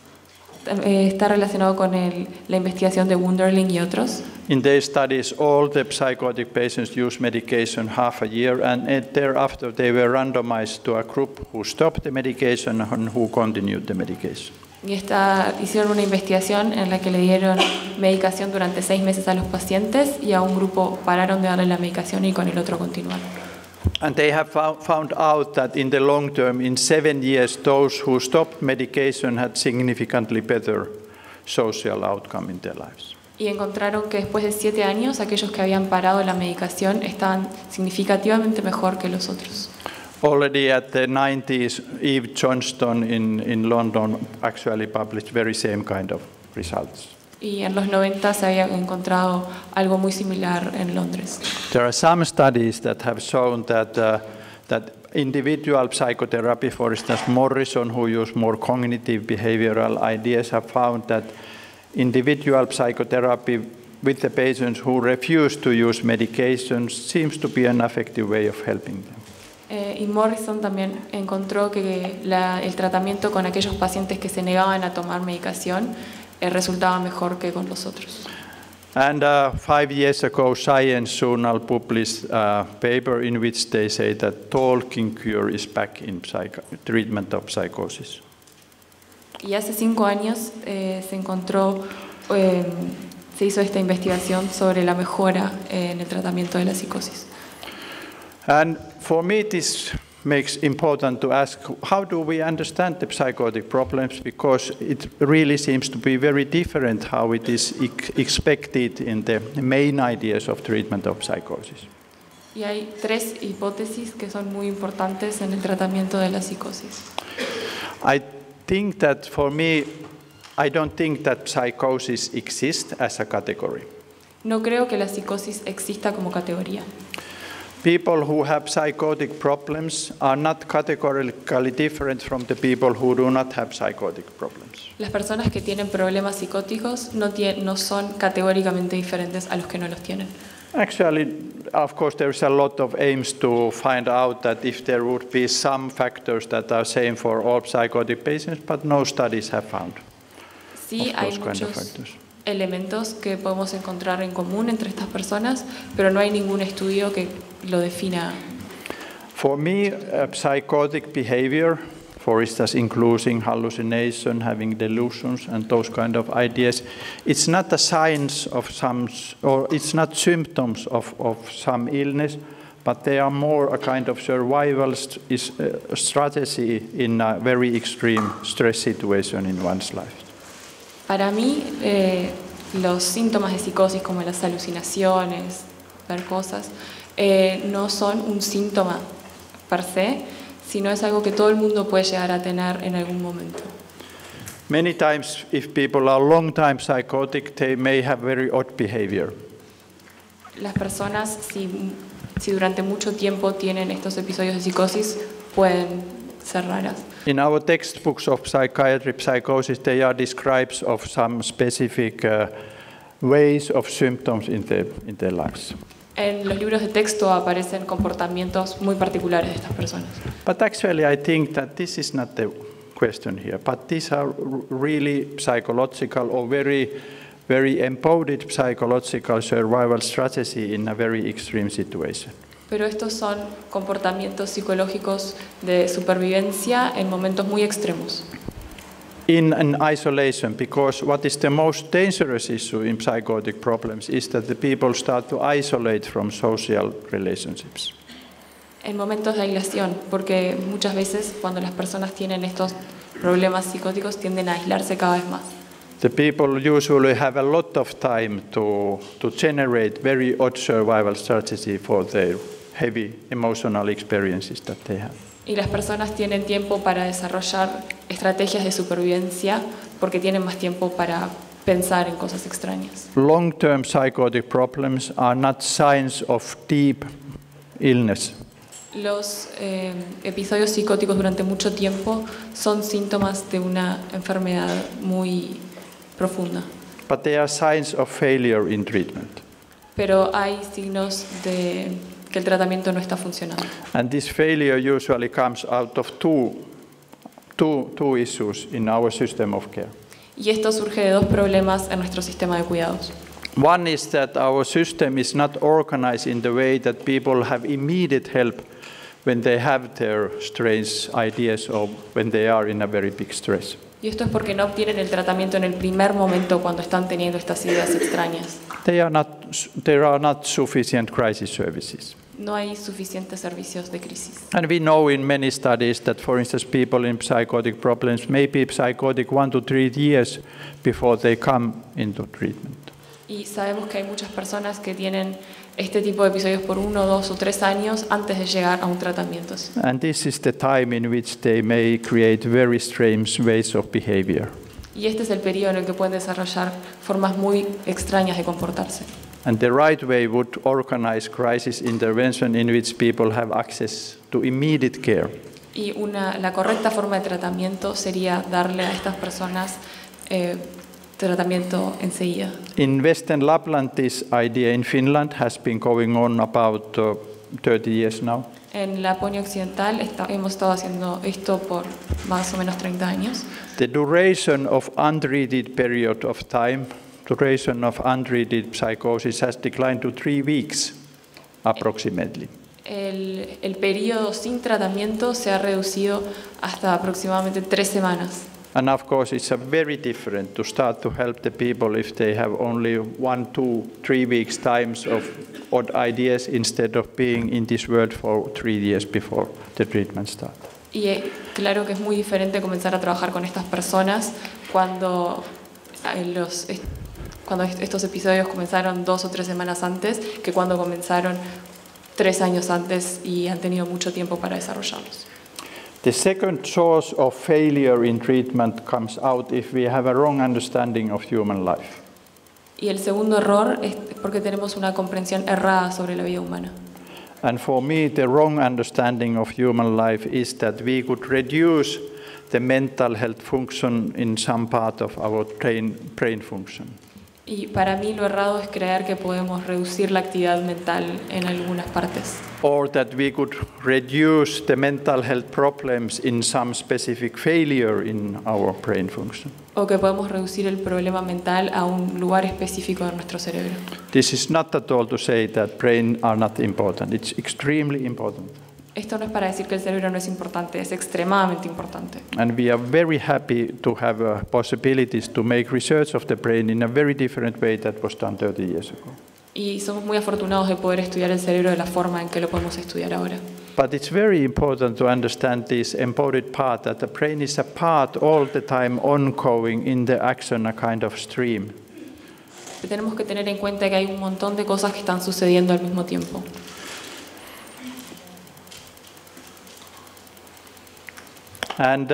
Speaker 4: Está relacionado con la investigación de Wunderling y otros.
Speaker 3: In their studies, all the psychotic patients use medication half a year, and thereafter they were randomized to a group who stopped the medication and who continued the medication.
Speaker 4: Y hicieron una investigación en la que le dieron medicación durante 6 meses a los pacientes y a un grupo pararon de darle la medicación y con el otro continuaron.
Speaker 3: And they have found out that in the long term, in 7 years, those who stopped medication had significantly better social outcome in their lives.
Speaker 4: Y encontraron que después de 7 años, aquellos que habían parado la medicación estaban significativamente mejor que los otros.
Speaker 3: Already at the 90s, Eve Johnston in London actually published very same kind of results.
Speaker 4: Y en los 90 se había encontrado algo muy similar en Londres.
Speaker 3: There are some studies that have shown that individual psychotherapy, for instance, Morrison, who used more cognitive behavioral ideas, have found that individual psychotherapy with the patients who refuse to use medications seems to be an effective way of helping them.
Speaker 4: Y Morrison también encontró que el tratamiento con aquellos pacientes que se negaban a tomar medicación resultaba mejor que con los otros.
Speaker 3: And 5 years ago, Science Journal published a paper in which they say that talking cure is back in treatment of psychosis.
Speaker 4: Y hace 5 años se hizo esta investigación sobre la mejora en el tratamiento de la psicosis.
Speaker 3: And for me, this makes important to ask, how do we understand the psychotic problems? Because it really seems to be very different how it is expected in the main ideas of treatment of psychosis.
Speaker 4: Y hay tres hipótesis que son muy importantes en el tratamiento de la psicosis.
Speaker 3: I think that for me, I don't think that psychosis exists as a category.
Speaker 4: No creo que la psicosis exista como categoría.
Speaker 3: People who have psychotic problems are not categorically different from the people who do not have psychotic problems.
Speaker 4: Las personas que tienen problemas psicóticos no son categóricamente diferentes a los que no los tienen.
Speaker 3: Actually, of course, there's a lot of aims to find out that if there would be some factors that are same for all psychotic patients, but no studies have found.
Speaker 4: Sí, hay muchos elementos que podemos encontrar en común entre estas personas, pero no hay ningún estudio que lo defina.
Speaker 3: For me, psychotic behavior, for instance, including hallucination, having delusions, and those kind of ideas, it's not a signs of some, or it's not symptoms of some illness, but they are more a kind of survival strategy in a very extreme stress situation in one's life.
Speaker 4: Para mí, los síntomas de psicosis como las alucinaciones, ver cosas, no son un síntoma per se, sino es algo que todo el mundo puede llegar a tener en algún momento.
Speaker 3: Many times, if people are long time psychotic, they may have very odd behavior.
Speaker 4: Las personas, si durante mucho tiempo tienen estos episodios de psicosis, pueden ser raras.
Speaker 3: In our textbooks of psychiatry, psychosis, they are describes of some specific ways of symptoms in their lives.
Speaker 4: En los libros de texto aparecen comportamientos muy particulares de estas personas.
Speaker 3: But actually, I think that this is not the question here. But these are really psychological or very, very embodied psychological survival strategy in a very extreme situation.
Speaker 4: Pero estos son comportamientos psicológicos de supervivencia en momentos muy extremos.
Speaker 3: In an isolation, because what is the most dangerous issue in psychotic problems is that the people start to isolate from social relationships.
Speaker 4: En momentos de aislación, porque muchas veces cuando las personas tienen estos problemas psicóticos tienden a aislarse cada vez más.
Speaker 3: The people usually have a lot of time to generate very odd survival strategy for their heavy emotional experiences that they have.
Speaker 4: Y las personas tienen tiempo para desarrollar estrategias de supervivencia porque tienen más tiempo para pensar en cosas extrañas.
Speaker 3: Long-term psychotic problems are not signs of deep illness.
Speaker 4: Los episodios psicóticos durante mucho tiempo son síntomas de una enfermedad muy profunda.
Speaker 3: But they are signs of failure in treatment.
Speaker 4: Pero hay signos de que el tratamiento no está funcionando.
Speaker 3: And this failure usually comes out of two issues in our system of care.
Speaker 4: Y esto surge de dos problemas en nuestro sistema de cuidados.
Speaker 3: One is that our system is not organized in the way that people have immediate help when they have their strange ideas or when they are in a very big stress.
Speaker 4: Y esto es porque no obtienen el tratamiento en el primer momento cuando están teniendo estas ideas extrañas.
Speaker 3: There are not sufficient crisis services.
Speaker 4: No hay suficientes servicios de crisis.
Speaker 3: And we know in many studies that, for instance, people in psychotic problems may be psychotic 1 to 3 years before they come into treatment.
Speaker 4: Y sabemos que hay muchas personas que tienen este tipo de episodios por 1, 2 o 3 años antes de llegar a un tratamiento.
Speaker 3: And this is the time in which they may create very strange ways of behavior.
Speaker 4: Y este es el periodo en el que pueden desarrollar formas muy extrañas de comportarse.
Speaker 3: And the right way would organize crisis intervention in which people have access to immediate care.
Speaker 4: Y la correcta forma de tratamiento sería darle a estas personas tratamiento enseguida.
Speaker 3: In Western Lapland, this idea in Finland has been going on about 30 years now.
Speaker 4: En Laponia Occidental hemos estado haciendo esto por más o menos 30 años.
Speaker 3: The duration of untreated period of time, duration of untreated psychosis has declined to 3 weeks approximately.
Speaker 4: El periodo sin tratamiento se ha reducido hasta aproximadamente 3 semanas.
Speaker 3: And of course, it's a very different to start to help the people if they have only 1, 2, 3 weeks times of odd ideas instead of being in this world for 3 years before the treatment starts.
Speaker 4: Y claro que es muy diferente comenzar a trabajar con estas personas cuando estos episodios comenzaron 2 o 3 semanas antes que cuando comenzaron 3 años antes y han tenido mucho tiempo para desarrollarlos.
Speaker 3: The second source of failure in treatment comes out if we have a wrong understanding of human life.
Speaker 4: Y el segundo error es porque tenemos una comprensión errada sobre la vida humana.
Speaker 3: And for me, the wrong understanding of human life is that we could reduce the mental health function in some part of our brain function.
Speaker 4: Y para mí lo errado es creer que podemos reducir la actividad mental en algunas partes.
Speaker 3: Or that we could reduce the mental health problems in some specific failure in our brain function.
Speaker 4: O que podemos reducir el problema mental a un lugar específico de nuestro cerebro.
Speaker 3: This is not at all to say that brain are not important. It's extremely important.
Speaker 4: Esto no es para decir que el cerebro no es importante, es extremadamente importante.
Speaker 3: And we are very happy to have possibilities to make research of the brain in a very different way that was done 30 years ago.
Speaker 4: Y somos muy afortunados de poder estudiar el cerebro de la forma en que lo podemos estudiar ahora.
Speaker 3: But it's very important to understand this embodied part, that the brain is a part all the time ongoing in the action, a kind of stream.
Speaker 4: Tenemos que tener en cuenta que hay un montón de cosas que están sucediendo al mismo tiempo.
Speaker 3: And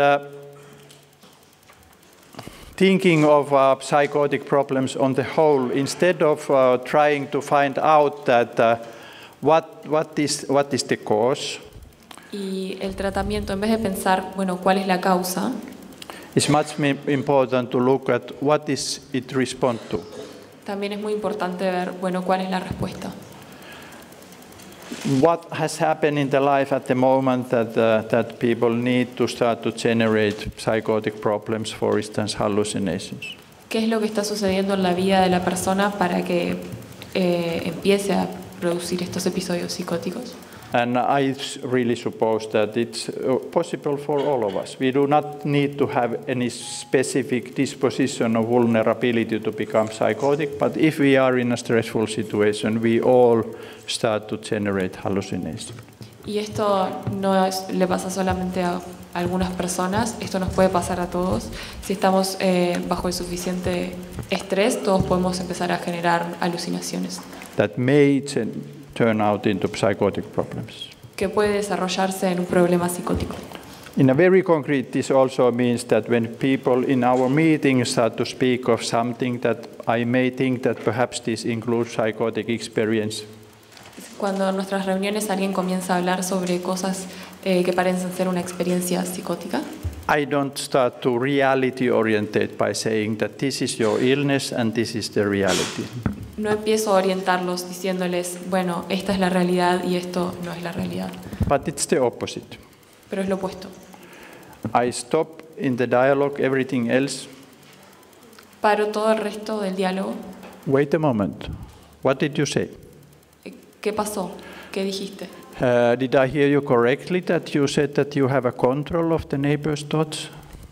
Speaker 3: thinking of psychotic problems on the whole, instead of trying to find out that what is the cause,
Speaker 4: Y el tratamiento, en vez de pensar, bueno, ¿cuál es la causa?
Speaker 3: it's much important to look at what is it respond to.
Speaker 4: También es muy importante ver, bueno, ¿cuál es la respuesta?
Speaker 3: What has happened in the life at the moment that people need to start to generate psychotic problems, for instance, hallucinations?
Speaker 4: ¿Qué es lo que está sucediendo en la vida de la persona para que empiece a producir estos episodios psicóticos?
Speaker 3: And I really suppose that it's possible for all of us. We do not need to have any specific disposition or vulnerability to become psychotic, but if we are in a stressful situation, we all start to generate hallucinations.
Speaker 4: Y esto no le pasa solamente a algunas personas, esto nos puede pasar a todos. Si estamos bajo el suficiente estrés, todos podemos empezar a generar alucinaciones.
Speaker 3: That may turn out into psychotic problems.
Speaker 4: Que puede desarrollarse en un problema psicótico.
Speaker 3: In a very concrete, this also means that when people in our meetings start to speak of something that I may think that perhaps this includes psychotic experience,
Speaker 4: Cuando en nuestras reuniones alguien comienza a hablar sobre cosas que parecen ser una experiencia psicótica,
Speaker 3: I don't start to reality orientate by saying that this is your illness and this is the reality.
Speaker 4: no empiezo a orientarlos diciéndoles, bueno, esta es la realidad y esto no es la realidad.
Speaker 3: But it's the opposite.
Speaker 4: Pero es lo opuesto.
Speaker 3: I stop in the dialogue everything else.
Speaker 4: Paro todo el resto del diálogo.
Speaker 3: Wait a moment. What did you say?
Speaker 4: ¿Qué pasó? ¿Qué dijiste?
Speaker 3: Did I hear you correctly that you said that you have a control of the neighbor's thoughts?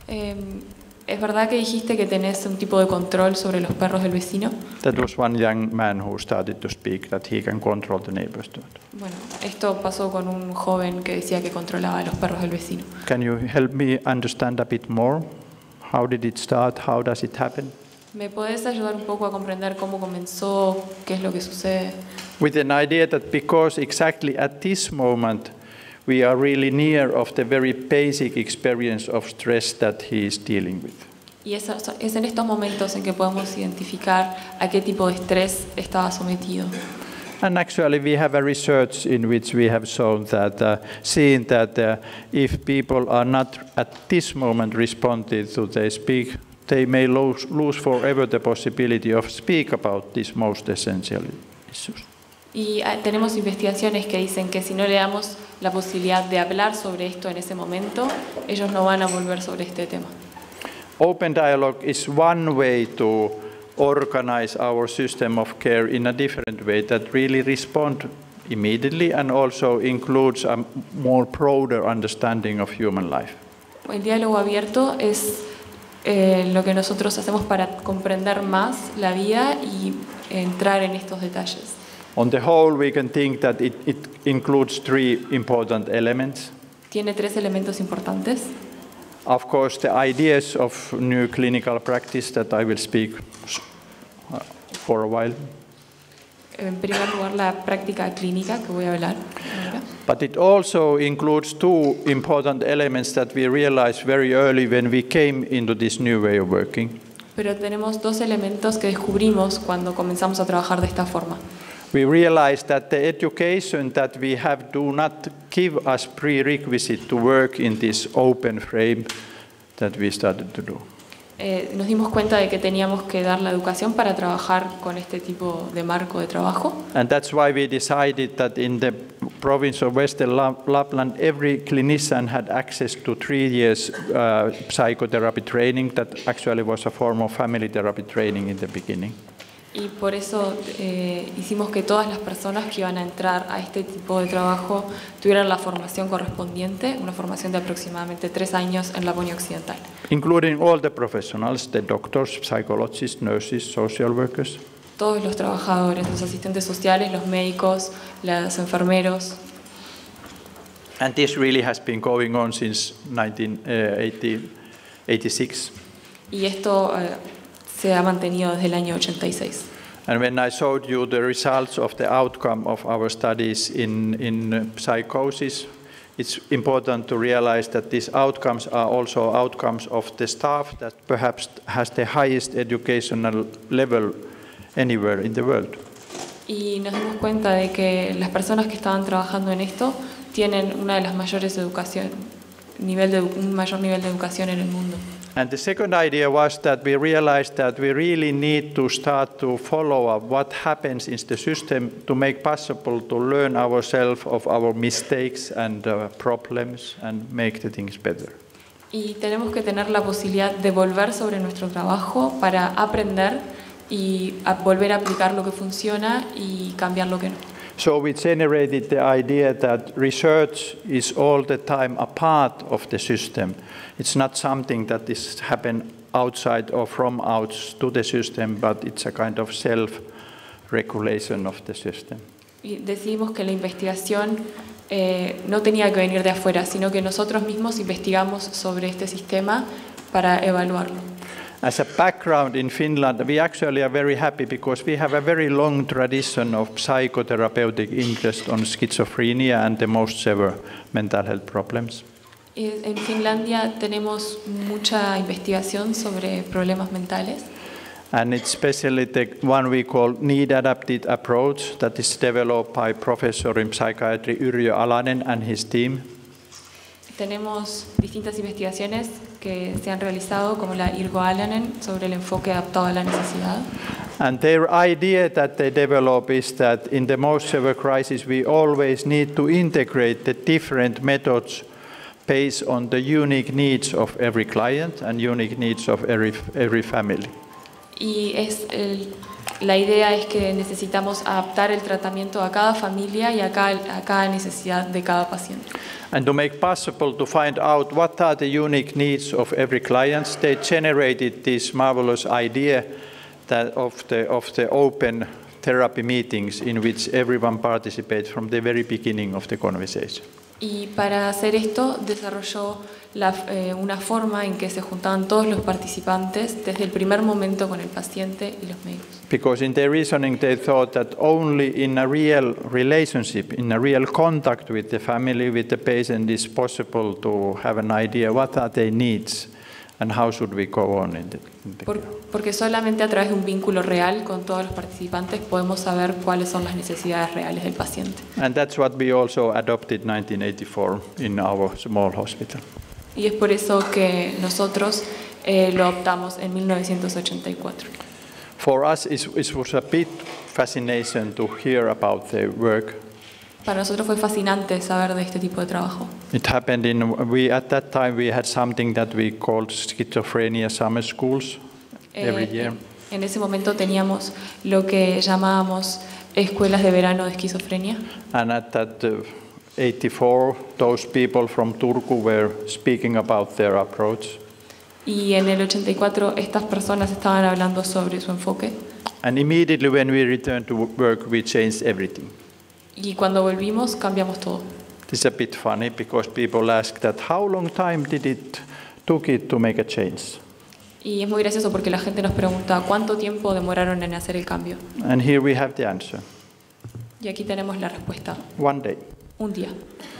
Speaker 4: ¿Es verdad que dijiste que tenés un tipo de control sobre los perros del vecino?
Speaker 3: That was one young man who started to speak that he can control the neighbor's thoughts.
Speaker 4: Bueno, esto pasó con un joven que decía que controlaba a los perros del vecino.
Speaker 3: Can you help me understand a bit more? How did it start? How does it happen?
Speaker 4: ¿Me podés ayudar un poco a comprender cómo comenzó? ¿Qué es lo que sucede?
Speaker 3: With an idea that because exactly at this moment we are really near of the very basic experience of stress that he is dealing with.
Speaker 4: Y es en estos momentos en que podemos identificar a qué tipo de estrés estaba sometido.
Speaker 3: And actually we have a research in which we have shown that, seen that if people are not at this moment responding to their speak, they may lose forever the possibility of speak about these most essential issues.
Speaker 4: Y tenemos investigaciones que dicen que si no le damos la posibilidad de hablar sobre esto en ese momento, ellos no van a volver sobre este tema.
Speaker 3: Open dialogue is one way to organize our system of care in a different way that really respond immediately and also includes a more broader understanding of human life.
Speaker 4: El diálogo abierto es lo que nosotros hacemos para comprender más la vida y entrar en estos detalles.
Speaker 3: On the whole, we can think that it includes three important elements.
Speaker 4: Tiene tres elementos importantes.
Speaker 3: Of course, the ideas of new clinical practice that I will speak for a while.
Speaker 4: En primer lugar, la práctica clínica, que voy a hablar ahora.
Speaker 3: But it also includes two important elements that we realized very early when we came into this new way of working.
Speaker 4: Pero tenemos dos elementos que descubrimos cuando comenzamos a trabajar de esta forma.
Speaker 3: We realized that the education that we have do not give us prerequisite to work in this open frame that we started to do.
Speaker 4: Nos dimos cuenta de que teníamos que dar la educación para trabajar con este tipo de marco de trabajo.
Speaker 3: And that's why we decided that in the province of Western Lapland, every clinician had access to 3 years psychotherapy training that actually was a form of family therapy training in the beginning.
Speaker 4: Y por eso hicimos que todas las personas que iban a entrar a este tipo de trabajo tuvieran la formación correspondiente, una formación de aproximadamente 3 años en Laponia Occidental.
Speaker 3: Including all the professionals, the doctors, psychologists, nurses, social workers.
Speaker 4: Todos los trabajadores, los asistentes sociales, los médicos, los enfermeros.
Speaker 3: And this really has been going on since 1986.
Speaker 4: Y esto se ha mantenido desde el año 86.
Speaker 3: And when I showed you the results of the outcome of our studies in psychosis, it's important to realize that these outcomes are also outcomes of the staff that perhaps has the highest educational level anywhere in the world.
Speaker 4: Y nos dimos cuenta de que las personas que estaban trabajando en esto tienen una de las mayores un mayor nivel de educación en el mundo.
Speaker 3: And the second idea was that we realized that we really need to start to follow up what happens in the system to make possible to learn ourselves of our mistakes and problems and make the things better.
Speaker 4: Y tenemos que tener la posibilidad de volver sobre nuestro trabajo para aprender y volver a aplicar lo que funciona y cambiar lo que no.
Speaker 3: So we generated the idea that research is all the time a part of the system. It's not something that is happen outside or from out to the system, but it's a kind of self-regulation of the system.
Speaker 4: Y decidimos que la investigación no tenía que venir de afuera, sino que nosotros mismos investigamos sobre este sistema para evaluarlo.
Speaker 3: As a background in Finland, we actually are very happy because we have a very long tradition of psychotherapeutic interest on schizophrenia and the most severe mental health problems.
Speaker 4: En Finlandia tenemos mucha investigación sobre problemas mentales.
Speaker 3: And it's especially the one we call need-adapted approach that is developed by Professor in Psychiatry Yrjö Alanen and his team.
Speaker 4: Tenemos distintas investigaciones que se han realizado, como la Yrjö Alanen, sobre el enfoque adaptado a la necesidad.
Speaker 3: And their idea that they develop is that in the most severe crisis, we always need to integrate the different methods based on the unique needs of every client and unique needs of every family.
Speaker 4: Y la idea es que necesitamos adaptar el tratamiento a cada familia y a cada necesidad de cada paciente.
Speaker 3: And to make possible to find out what are the unique needs of every client, they generated this marvelous idea that of the open therapy meetings in which everyone participates from the very beginning of the conversation.
Speaker 4: Y para hacer esto desarrolló una forma en que se juntaban todos los participantes desde el primer momento con el paciente y los médicos.
Speaker 3: Because in their reasoning they thought that only in a real relationship, in a real contact with the family, with the patient, is possible to have an idea what are their needs and how should we go on in the
Speaker 4: Porque solamente a través de un vínculo real con todos los participantes podemos saber cuáles son las necesidades reales del paciente.
Speaker 3: And that's what we also adopted 1984 in our small hospital.
Speaker 4: Y es por eso que nosotros lo adoptamos en 1984.
Speaker 3: For us, it was a bit fascination to hear about their work.
Speaker 4: Para nosotros fue fascinante saber de este tipo de trabajo.
Speaker 3: It happened at that time we had something that we called schizophrenia summer schools every year.
Speaker 4: En ese momento teníamos lo que llamábamos escuelas de verano de esquizofrenia.
Speaker 3: And at that 84, those people from Turku were speaking about their approach.
Speaker 4: Y en el 84 estas personas estaban hablando sobre su enfoque.
Speaker 3: And immediately when we returned to work, we changed everything.
Speaker 4: Y cuando volvimos, cambiamos todo.
Speaker 3: This is a bit funny because people ask that how long time did it took it to make a change?
Speaker 4: Y es muy gracioso porque la gente nos pregunta cuánto tiempo demoraron en hacer el cambio.
Speaker 3: And here we have the answer.
Speaker 4: Y aquí tenemos la respuesta.
Speaker 3: One day,
Speaker 4: Un día,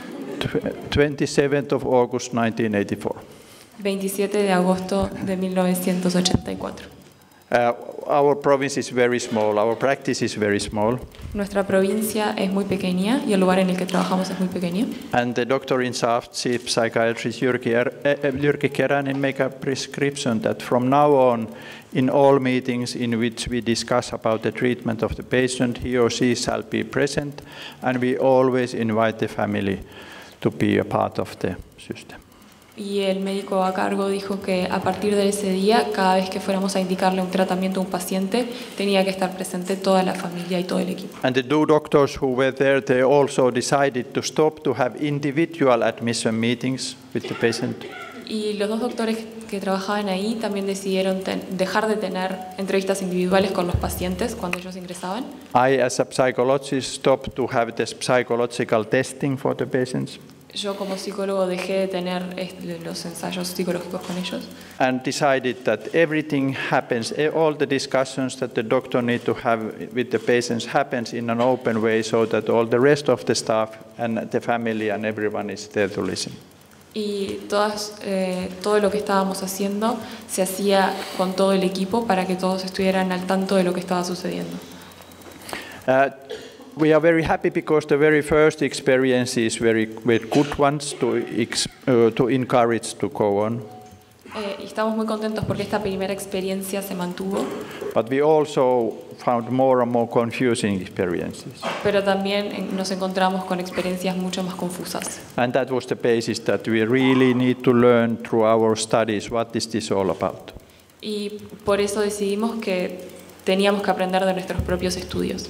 Speaker 3: 27th of August 1984.
Speaker 4: 27 de agosto de 1984.
Speaker 3: Our province is very small, our practice is very small,
Speaker 4: Nuestra provincia es muy pequeña y el lugar en el que trabajamos es muy pequeño.
Speaker 3: and the doctor-in-chief, chief psychiatrist Jyrki Keränen make a prescription that from now on, in all meetings in which we discuss about the treatment of the patient, he or she shall be present, and we always invite the family to be a part of the system.
Speaker 4: Y el médico a cargo dijo que a partir de ese día, cada vez que fuéramos a indicarle un tratamiento a un paciente, tenía que estar presente toda la familia y todo el equipo.
Speaker 3: And the two doctors who were there, they also decided to stop to have individual admission meetings with the patient.
Speaker 4: Y los dos doctores que trabajaban ahí también decidieron dejar de tener entrevistas individuales con los pacientes cuando ellos ingresaban.
Speaker 3: I, as a psychologist, stopped to have the psychological testing for the patients.
Speaker 4: Yo como psicólogo dejé de tener los ensayos psicológicos con ellos.
Speaker 3: And decided that everything happens, all the discussions that the doctor needs to have with the patients happens in an open way so that all the rest of the staff and the family and everyone is there to listen.
Speaker 4: Y todo lo que estábamos haciendo se hacía con todo el equipo para que todos estuvieran al tanto de lo que estaba sucediendo.
Speaker 3: We are very happy because the very first experiences were good ones to encourage to go on.
Speaker 4: Y estamos muy contentos porque esta primera experiencia se mantuvo,
Speaker 3: But we also found more and more confusing experiences.
Speaker 4: pero también nos encontramos con experiencias mucho más confusas.
Speaker 3: And that was the basis that we really need to learn through our studies what is this all about.
Speaker 4: Y por eso decidimos que teníamos que aprender de nuestros propios estudios.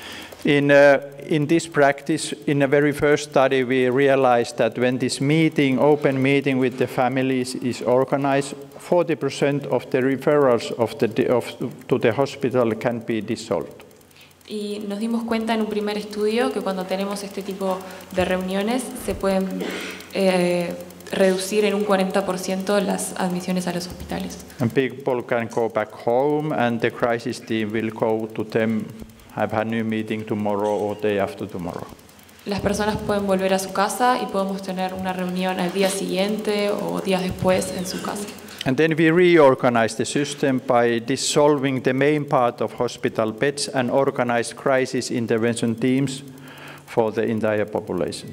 Speaker 3: In this practice, in the very first study, we realized that when this open meeting with the families is organized, 40% of the referrals to the hospital can be dissolved.
Speaker 4: Y nos dimos cuenta en un primer estudio que cuando tenemos este tipo de reuniones se pueden reducir en un 40% las admisiones a los hospitales.
Speaker 3: And people can go back home, and the crisis team will go to them. Have a new meeting tomorrow or day after tomorrow.
Speaker 4: Las personas pueden volver a su casa y podemos tener una reunión al día siguiente o días después en su casa.
Speaker 3: And then we reorganized the system by dissolving the main part of hospital beds and organized crisis intervention teams for the entire population.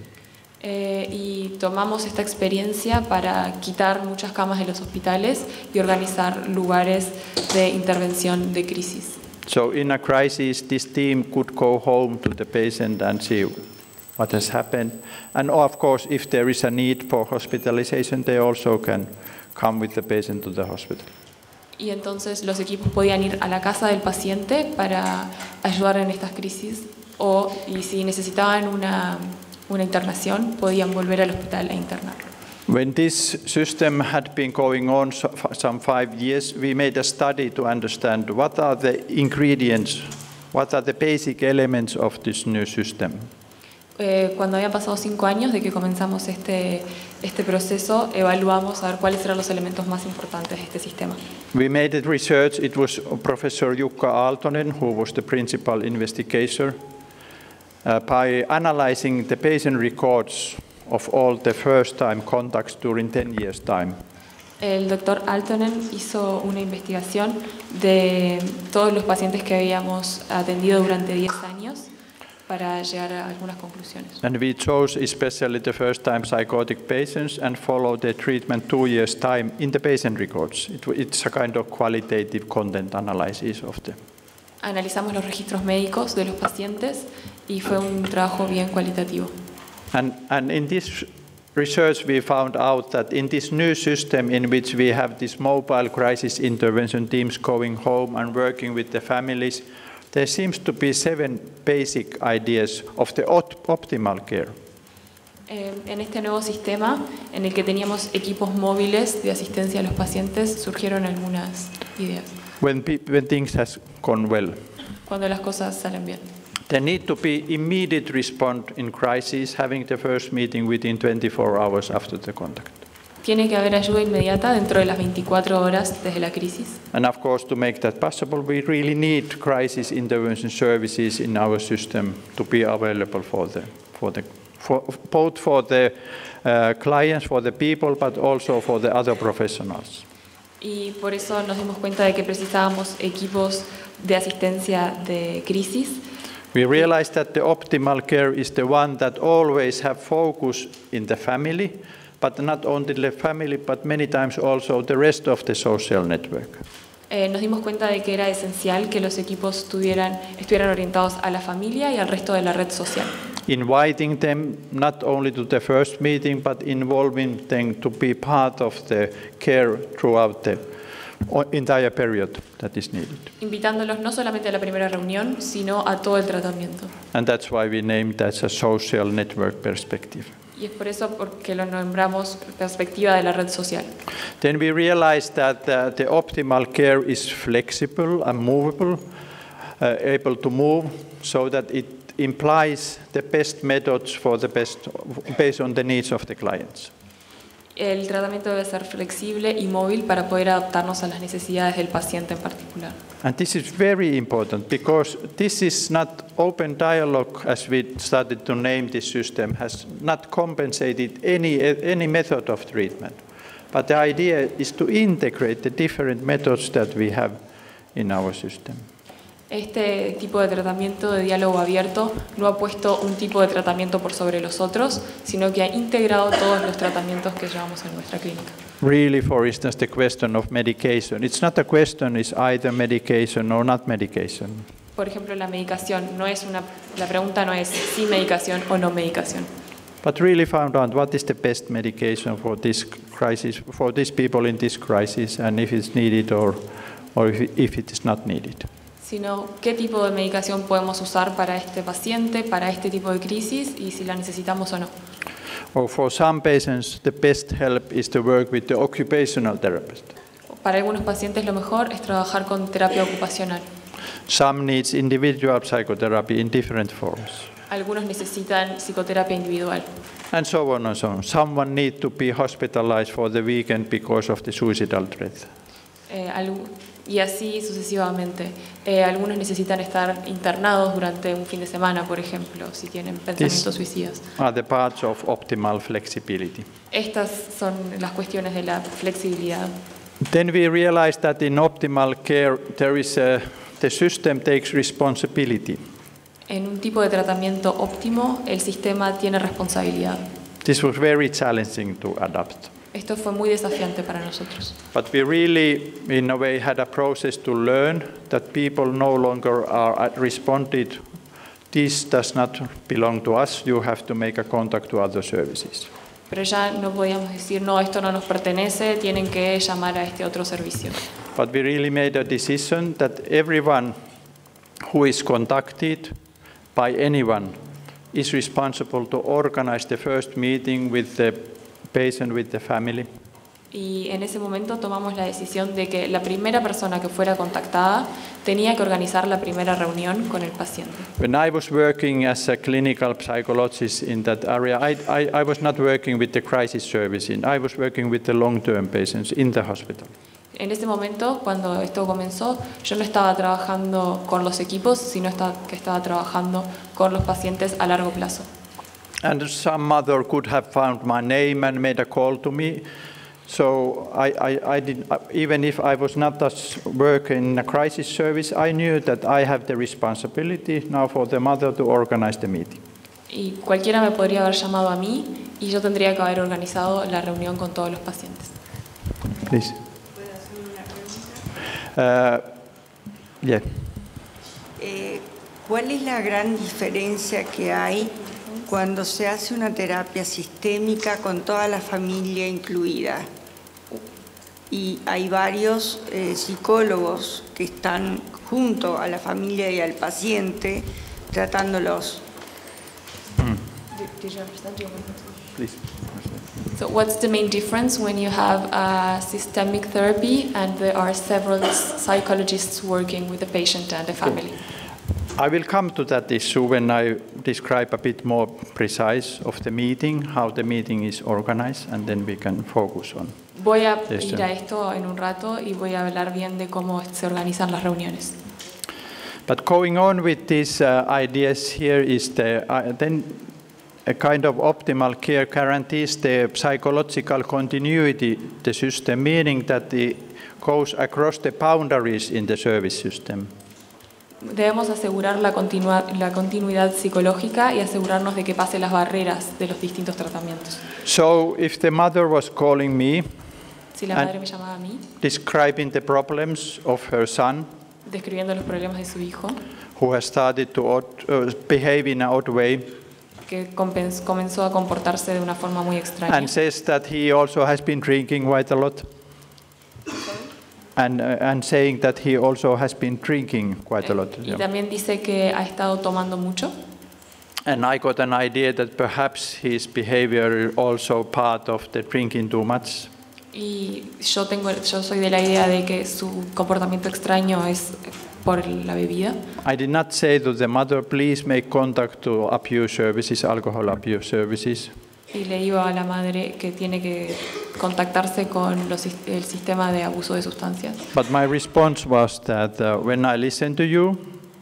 Speaker 4: Y tomamos esta experiencia para quitar muchas camas de los hospitales y organizar lugares de intervención de crisis.
Speaker 3: So in a crisis, this team could go home to the patient and see what has happened. And of course, if there is a need for hospitalization, they also can come with the patient to the hospital.
Speaker 4: Y entonces los equipos podían ir a la casa del paciente para ayudar en estas crisis y si necesitaban una internación, podían volver al hospital e internarlo.
Speaker 3: When this system had been going on some 5 years, we made a study to understand what are the ingredients, what are the basic elements of this new system.
Speaker 4: Cuando habían pasado 5 años de que comenzamos este proceso, evaluamos a ver cuáles eran los elementos más importantes de este sistema.
Speaker 3: We made it research. It was Professor Jukka Aaltonen, who was the principal investigator, by analyzing the patient records of all the first-time contacts during 10 years' time.
Speaker 4: El doctor Aaltonen hizo una investigación de todos los pacientes que habíamos atendido durante 10 años para llegar a algunas conclusiones.
Speaker 3: And we chose especially the first-time psychotic patients and followed their treatment 2 years' time in the patient records. It's a kind of qualitative content analysis of them.
Speaker 4: Analizamos los registros médicos de los pacientes y fue un trabajo bien cualitativo.
Speaker 3: And in this research, we found out that in this new system in which we have these mobile crisis intervention teams going home and working with the families, there seems to be 7 basic ideas of the optimal care.
Speaker 4: En este nuevo sistema, en el que teníamos equipos móviles de asistencia a los pacientes, surgieron algunas ideas.
Speaker 3: When things has gone well,
Speaker 4: Cuando las cosas salen bien.
Speaker 3: there need to be immediate response in crisis, having the first meeting within 24 hours after the contact.
Speaker 4: Tiene que haber ayuda inmediata dentro de las 24 horas desde la crisis.
Speaker 3: And of course, to make that possible, we really need crisis intervention services in our system to be available both for the clients, for the people, but also for the other professionals.
Speaker 4: Y por eso nos dimos cuenta de que precisábamos equipos de asistencia de crisis.
Speaker 3: We realized that the optimal care is the one that always have focus in the family, but not only the family, but many times also the rest of the social network.
Speaker 4: Nos dimos cuenta de que era esencial que los equipos estuvieran orientados a la familia y al resto de la red social.
Speaker 3: Inviting them not only to the first meeting, but involving them to be part of the care throughout the entire period that is needed.
Speaker 4: Invitándolos no solamente a la primera reunión, sino a todo el tratamiento.
Speaker 3: And that's why we named that a social network perspective.
Speaker 4: Y es por eso porque lo nombramos perspectiva de la red social.
Speaker 3: Then we realized that the optimal care is flexible and movable, able to move, so that it implies the best methods for the best, based on the needs of the clients.
Speaker 4: El tratamiento debe ser flexible y móvil para poder adaptarnos a las necesidades del paciente en particular.
Speaker 3: And this is very important because this is not open dialogue, as we started to name this system, has not compensated any method of treatment. But the idea is to integrate the different methods that we have in our system.
Speaker 4: Este tipo de tratamiento de diálogo abierto no ha puesto un tipo de tratamiento por sobre los otros, sino que ha integrado todos los tratamientos que llevamos en nuestra clínica.
Speaker 3: Really, for instance, the question of medication. It's not a question, it's either medication or not medication.
Speaker 4: Por ejemplo, la medicación la pregunta no es si medicación o no medicación.
Speaker 3: But really found out what is the best medication for this crisis, for these people in this crisis, and if it's needed or if it is not needed.
Speaker 4: Sino qué tipo de medicación podemos usar para este paciente, para este tipo de crisis y si la necesitamos o no.
Speaker 3: Or for some patients, the best help is to work with the occupational therapist.
Speaker 4: Para algunos pacientes lo mejor es trabajar con terapia ocupacional.
Speaker 3: Some needs individual psychotherapy in different forms.
Speaker 4: Algunos necesitan psicoterapia individual.
Speaker 3: And so on and so on. Someone needs to be hospitalized for the weekend because of the suicidal threat.
Speaker 4: Y así sucesivamente. Algunos necesitan estar internados durante un fin de semana, por ejemplo, si tienen pensamientos suicidas.
Speaker 3: Are the parts of optimal flexibility.
Speaker 4: Estas son las cuestiones de la flexibilidad.
Speaker 3: Then we realized that in optimal care the system takes responsibility.
Speaker 4: En un tipo de tratamiento óptimo, el sistema tiene responsabilidad.
Speaker 3: This was very challenging to adapt.
Speaker 4: Esto fue muy desafiante para nosotros.
Speaker 3: But we really, in a way, had a process to learn that people no longer are responded. This does not belong to us. You have to make a contact to other services.
Speaker 4: Pero ya no podíamos decir, no, esto no nos pertenece, tienen que llamar a este otro servicio.
Speaker 3: But we really made a decision that everyone who is contacted by anyone is responsible to organize the first meeting with the patient, with the family.
Speaker 4: Y en ese momento tomamos la decisión de que la primera persona que fuera contactada tenía que organizar la primera reunión con el paciente.
Speaker 3: When I was working as a clinical psychologist in that area, I was not working with the crisis service. I was working with the long-term patients in the hospital.
Speaker 4: En ese momento, cuando esto comenzó, yo no estaba trabajando con los equipos, sino que estaba trabajando con los pacientes a largo plazo.
Speaker 3: And some mother could have found my name and made a call to me. So I did, even if I was not working in a crisis service, I knew that I have the responsibility now for the mother to organize the meeting.
Speaker 4: Y cualquiera me podría haber llamado a mí y yo tendría que haber organizado la reunión con todos los pacientes.
Speaker 3: Please.
Speaker 5: ¿Puedo hacer una pregunta?
Speaker 3: Yeah.
Speaker 5: ¿Cuál es la gran diferencia que hay cuando se hace una terapia sistémica con toda la familia incluida? Y hay varios psicólogos que están junto a la familia y al paciente tratándolos.
Speaker 4: Did you understand? Do you want to?
Speaker 3: Please.
Speaker 4: So what's the main difference when you have a systemic therapy and there are several psychologists working with the patient and the family?
Speaker 3: I will come to that issue when I describe a bit more precise of the meeting, how the meeting is organized, and then we can focus on.
Speaker 4: Voy a ir a esto en un rato y voy a hablar bien de cómo se organizan las reuniones.
Speaker 3: But going on with these ideas here is then a kind of optimal care guarantees the psychological continuity, the system, meaning that it goes across the boundaries in the service system.
Speaker 4: Debemos asegurar la continuidad psicológica y asegurarnos de que pase las barreras de los distintos tratamientos.
Speaker 3: So if the mother was calling me,
Speaker 4: Si la madre me llamaba a mí,
Speaker 3: describing the problems of her son,
Speaker 4: describiendo los problemas de su hijo,
Speaker 3: who has started to behave in an odd way,
Speaker 4: que comenzó a comportarse de una forma muy extraña,
Speaker 3: and says that he also has been drinking quite a lot, and saying that he also has been drinking quite a lot.
Speaker 4: y también dice que ha estado tomando mucho.
Speaker 3: And I got an idea that perhaps his behavior is also part of the drinking too much.
Speaker 4: Y yo soy de la idea de que su comportamiento extraño es por la bebida.
Speaker 3: I did not say to the mother, please make contact to abuse services, alcohol abuse services.
Speaker 4: Y le digo a la madre que tiene que contactarse con el sistema de abuso de sustancias.
Speaker 3: But my response was that when I listen to you,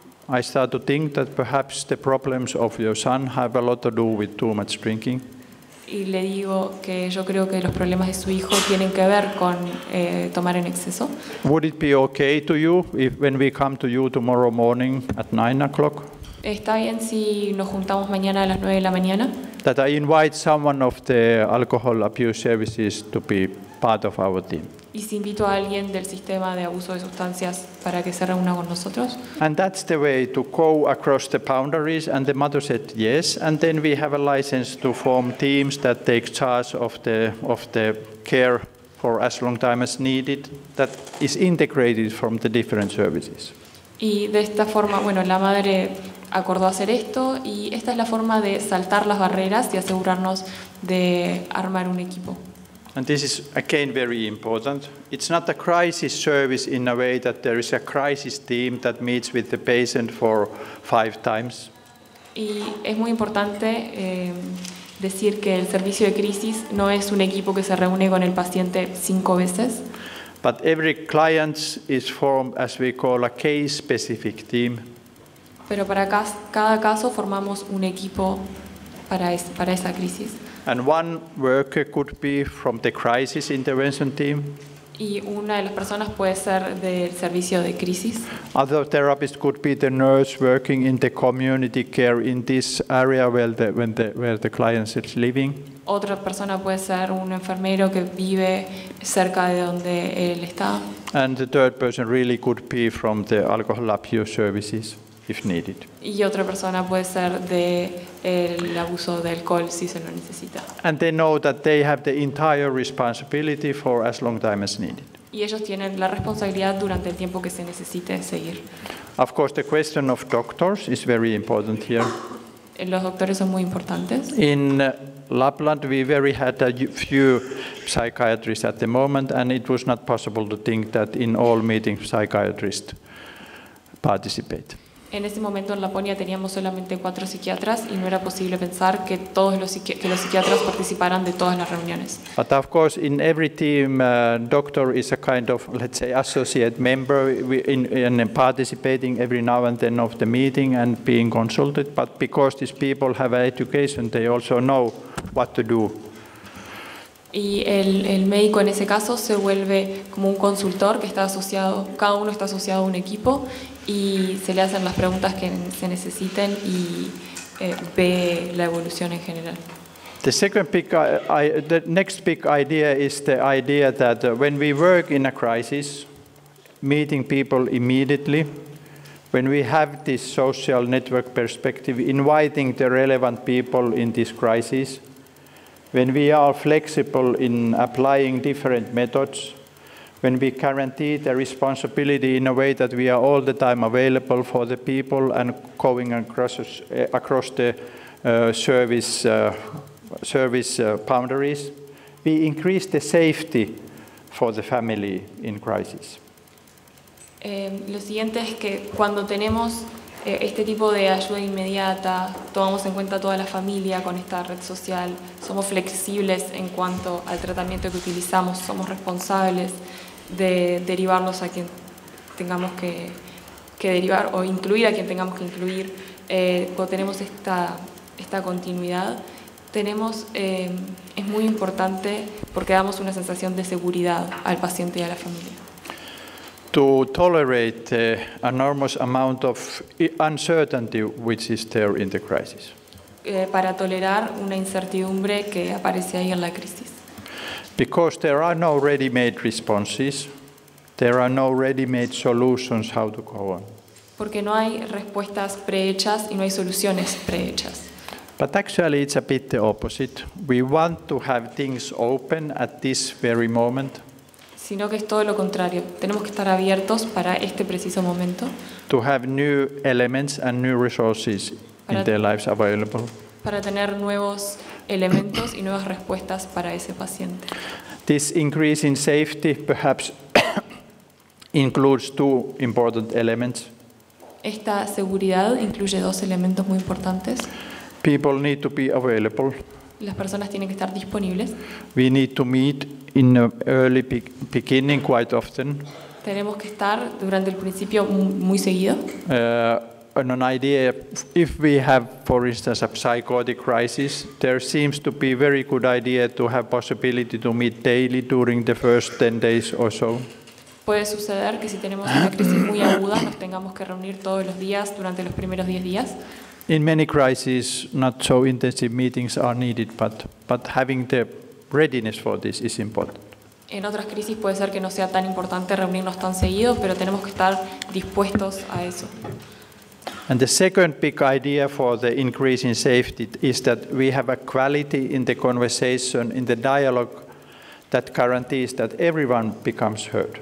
Speaker 3: I start to think that perhaps the problems of your son have a lot to do with too much drinking.
Speaker 4: Y le digo que yo creo que los problemas de su hijo tienen que ver con tomar en exceso.
Speaker 3: Would it be okay to you if when we come to you tomorrow morning at 9 o'clock?
Speaker 4: ¿Está bien si nos juntamos mañana a las 9 de la mañana?
Speaker 3: That I invite someone of the alcohol abuse services to be part of our team.
Speaker 4: Y si invito a alguien del sistema de abuso de sustancias para que se reúna con nosotros.
Speaker 3: And that's the way to go across the boundaries. And the mother said yes. And then we have a license to form teams that take charge of the care for as long time as needed, that is integrated from the different services.
Speaker 4: Y de esta forma, bueno, la madre acordó hacer esto y esta es la forma de saltar las barreras y asegurarnos de armar un equipo.
Speaker 3: And this is, again, very important. It's not a crisis service in a way that there is a crisis team that meets with the patient for 5 times.
Speaker 4: Y es muy importante decir que el servicio de crisis no es un equipo que se reúne con el paciente 5 veces.
Speaker 3: But every client is formed, as we call, a case-specific team.
Speaker 4: Pero para cada caso formamos un equipo para esa crisis.
Speaker 3: And one worker could be from the crisis intervention team.
Speaker 4: Y una de las personas puede ser del servicio de crisis.
Speaker 3: Other therapists could be the nurse working in the community care in this area where the client is living.
Speaker 4: Otra persona puede ser un enfermero que vive cerca de donde él está.
Speaker 3: And the third person really could be from the alcohol abuse services, if needed.
Speaker 4: Y otra persona puede ser del abuso de alcohol si se lo necesita.
Speaker 3: And they know that they have the entire responsibility for as long time as needed.
Speaker 4: Y ellos tienen la responsabilidad durante el tiempo que se necesite seguir.
Speaker 3: Of course, the question of doctors is very important here.
Speaker 4: Los doctores son muy importantes.
Speaker 3: In Lapland, we had a few psychiatrists at the moment, and it was not possible to think that in all meetings psychiatrists participate.
Speaker 4: En ese momento en Laponia teníamos solamente 4 psiquiatras y no era posible pensar que los psiquiatras participaran de todas las reuniones.
Speaker 3: But of course, in every team, doctor is a kind of, let's say, associate member in participating every now and then of the meeting and being consulted. But because these people have education, they also know what to do.
Speaker 4: Y el médico en ese caso se vuelve como un consultor que está asociado, cada uno está asociado a un equipo y se le hacen las preguntas que se necesiten y ve la evolución en general.
Speaker 3: The next big idea is the idea that when we work in a crisis, meeting people immediately, when we have this social network perspective, inviting the relevant people in this crisis, when we are flexible in applying different methods, when we guarantee the responsibility in a way that we are all the time available for the people and going across the service boundaries. We increase the safety for the family in crisis.
Speaker 4: Lo siguiente es que cuando tenemos este tipo de ayuda inmediata, tomamos en cuenta toda la familia con esta red social, somos flexibles en cuanto al tratamiento que utilizamos, somos responsables de derivarnos a quien tengamos que derivar o incluir a quien tengamos que incluir. Cuando tenemos esta continuidad, es muy importante porque damos una sensación de seguridad al paciente y a la familia.
Speaker 3: To tolerate the enormous amount of uncertainty which is there in the crisis.
Speaker 4: Para tolerar una incertidumbre que aparece ahí en la crisis.
Speaker 3: Because there are no ready-made responses, there are no ready-made solutions how to go on.
Speaker 4: Porque no hay respuestas prehechas y no hay soluciones prehechas.
Speaker 3: But actually it's a bit the opposite. We want to have things open at this very moment.
Speaker 4: Sino que es todo lo contrario. Tenemos que estar abiertos para este preciso momento.
Speaker 3: To have new elements and new resources in their lives available.
Speaker 4: Para tener nuevos elementos y nuevas respuestas para ese paciente.
Speaker 3: This increase in safety perhaps includes two important elements.
Speaker 4: Esta seguridad incluye dos elementos muy importantes.
Speaker 3: People need to be available.
Speaker 4: Las personas tienen que estar disponibles.
Speaker 3: We need to meet in an early beginning quite often.
Speaker 4: Tenemos que estar durante el principio muy seguido.
Speaker 3: And an idea, if we have, for instance, a psychotic crisis, there seems to be a very good idea to have possibility to meet daily during the first 10 days or so.
Speaker 4: Puede suceder que si tenemos una crisis muy aguda nos tengamos que reunir todos los días durante los primeros 10 días.
Speaker 3: In many crises, not so intensive meetings are needed, but having the readiness for this is important.
Speaker 4: En otras crisis puede ser que no sea tan importante reunirnos tan seguido, pero tenemos que estar dispuestos a eso.
Speaker 3: And the second big idea for the increase in safety is that we have a quality in the conversation, in the dialogue, that guarantees that everyone becomes heard.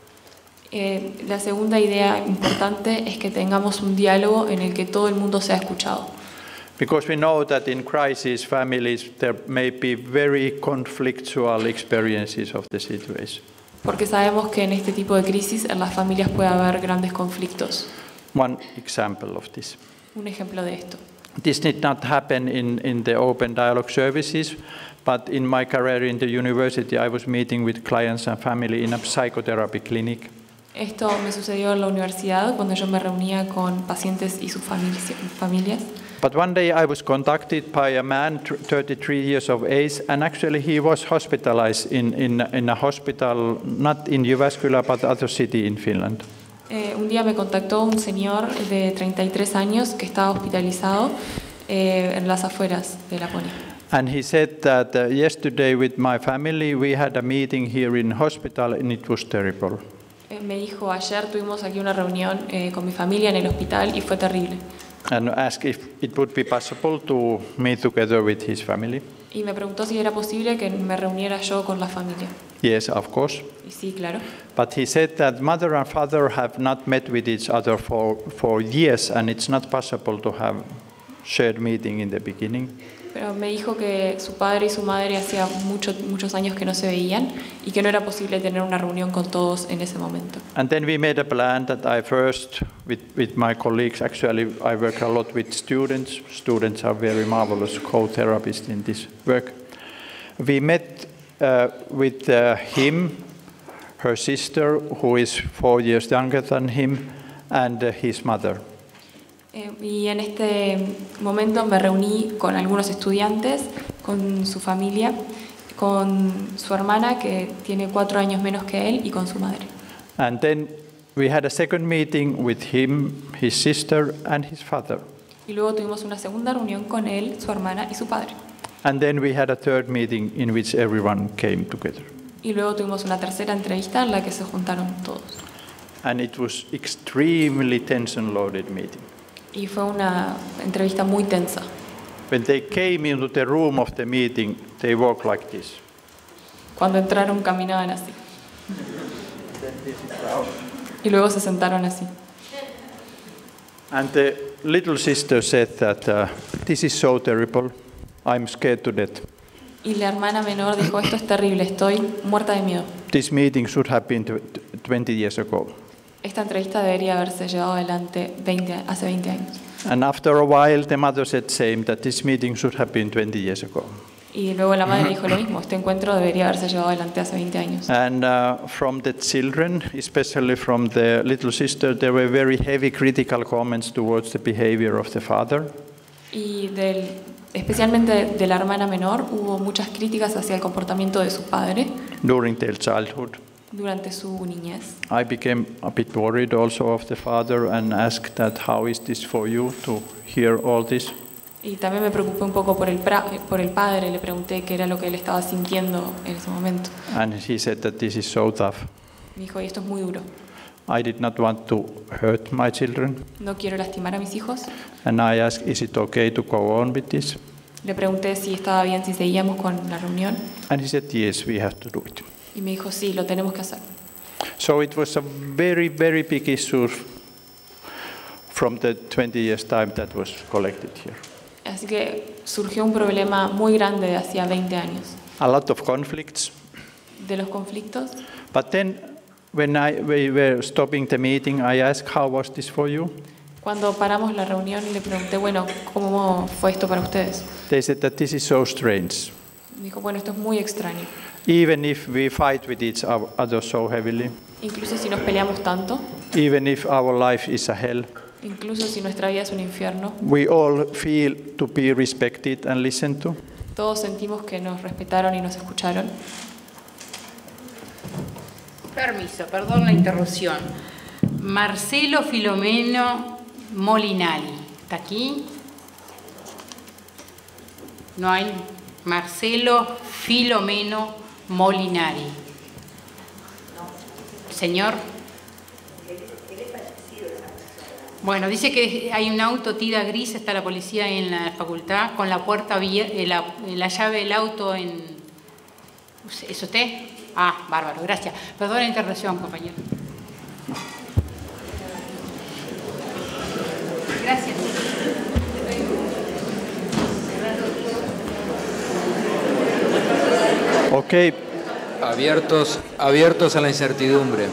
Speaker 4: La segunda idea importante es que tengamos un diálogo en el que todo el mundo sea escuchado.
Speaker 3: Because we know that in crisis families there may be very conflictual experiences of the situation.
Speaker 4: Porque sabemos que en este tipo de crisis en las familias puede haber grandes conflictos.
Speaker 3: One example of this.
Speaker 4: Un ejemplo de esto.
Speaker 3: This did not happen in the open dialogue services, but in my career in the university I was meeting with clients and family in a psychotherapy clinic.
Speaker 4: Esto me sucedió en la universidad cuando yo me reunía con pacientes y sus familias.
Speaker 3: But one day I was contacted by a man, 33 years of age, and actually he was hospitalized in a hospital, not in Jyväskylä, but other city in Finland.
Speaker 4: Un día me contactó un señor de 33 años que estaba hospitalizado en las afueras de Laponia.
Speaker 3: And he said that yesterday with my family we had a meeting here in hospital and it was terrible.
Speaker 4: Me dijo, ayer tuvimos aquí una reunión con mi familia en el hospital y fue terrible.
Speaker 3: And asked if it would be possible to meet together with his family.
Speaker 4: Y me preguntó si era posible que me reuniera yo con la familia.
Speaker 3: Yes, of course.
Speaker 4: Y sí, claro.
Speaker 3: But he said that mother and father have not met with each other for years and it's not possible to have shared meeting in the beginning.
Speaker 4: Pero me dijo que su padre y su madre hacía muchos años que no se veían y que no era posible tener una reunión con todos en ese momento.
Speaker 3: And then we made a plan that I first, with my colleagues, actually I work a lot with students. Students are very marvelous co-therapists in this work. We met with him, her sister, who is 4 years younger than him, and his mother.
Speaker 4: Y en este momento me reuní con algunos estudiantes, con su familia, con su hermana que tiene 4 años menos que él y con su madre.
Speaker 3: And then we had a second meeting with him, his sister and his father.
Speaker 4: Y luego tuvimos una segunda reunión con él, su hermana y su padre.
Speaker 3: And then we had a third meeting in which everyone came together.
Speaker 4: Y luego tuvimos una tercera entrevista en la que se juntaron todos.
Speaker 3: And it was extremely tension-loaded meeting.
Speaker 4: Y fue una entrevista muy tensa.
Speaker 3: When they came into the room of the meeting, they walked like this.
Speaker 4: Cuando entraron caminaban así. Y luego se sentaron así.
Speaker 3: And the little sister said that this is so terrible. I'm scared to death.
Speaker 4: Y la hermana menor dijo, esto es terrible, estoy muerta de miedo.
Speaker 3: This meeting should have been 20 years ago.
Speaker 4: Esta entrevista debería haberse llevado adelante hace 20 años.
Speaker 3: And after a while, the mother said same, that this meeting should have been 20 years ago.
Speaker 4: Y luego la madre dijo lo mismo, este encuentro debería haberse llevado adelante hace 20 años.
Speaker 3: And from the children, especially from the little sister, there were very heavy critical comments towards the behavior of the father.
Speaker 4: Y especialmente de la hermana menor, hubo muchas críticas hacia el comportamiento de su padre
Speaker 3: During their childhood.
Speaker 4: durante su niñez.
Speaker 3: I became a bit worried also of the father and asked that how is this for you to hear all this?
Speaker 4: Y también me preocupé un poco por el padre, le pregunté qué era lo que él estaba sintiendo en ese momento.
Speaker 3: And he said that this is so tough.
Speaker 4: Me dijo, y esto es muy duro.
Speaker 3: I did not want to hurt my children.
Speaker 4: No quiero lastimar a mis hijos.
Speaker 3: And I asked, is it okay to go on with this?
Speaker 4: Le pregunté si estaba bien si seguíamos con la reunión.
Speaker 3: And he said, yes, we have to do it.
Speaker 4: Y me dijo, sí, lo tenemos que hacer.
Speaker 3: So it was a very, very big issue from the 20 years time that was collected here.
Speaker 4: Así que surgió un problema muy grande de hacía 20 años.
Speaker 3: A lot of conflicts.
Speaker 4: De los conflictos.
Speaker 3: But then when we were stopping the meeting, I asked, how was this for you?
Speaker 4: Cuando paramos la reunión le pregunté, bueno, ¿cómo fue esto para ustedes?
Speaker 3: They said that this is so strange.
Speaker 4: Dijo, bueno, esto es muy extraño.
Speaker 3: Even if we fight with each other so heavily,
Speaker 4: Incluso si nos peleamos tanto,
Speaker 3: even if our life is a hell,
Speaker 4: incluso si nuestra vida es un infierno,
Speaker 3: we all feel to be respected and listened to.
Speaker 4: todos sentimos que nos respetaron y nos escucharon.
Speaker 6: Permiso, perdón la interrupción. Marcelo Filomeno Molinari, ¿está aquí? No hay. Marcelo Filomeno Molinari. Señor. Bueno, dice que hay un auto tira gris, está la policía en la facultad, con la puerta la llave del auto en... ¿Es usted? Ah, bárbaro, gracias. Perdón la interrupción, compañero. Gracias.
Speaker 3: Okay.
Speaker 2: Abiertos a la incertidumbre.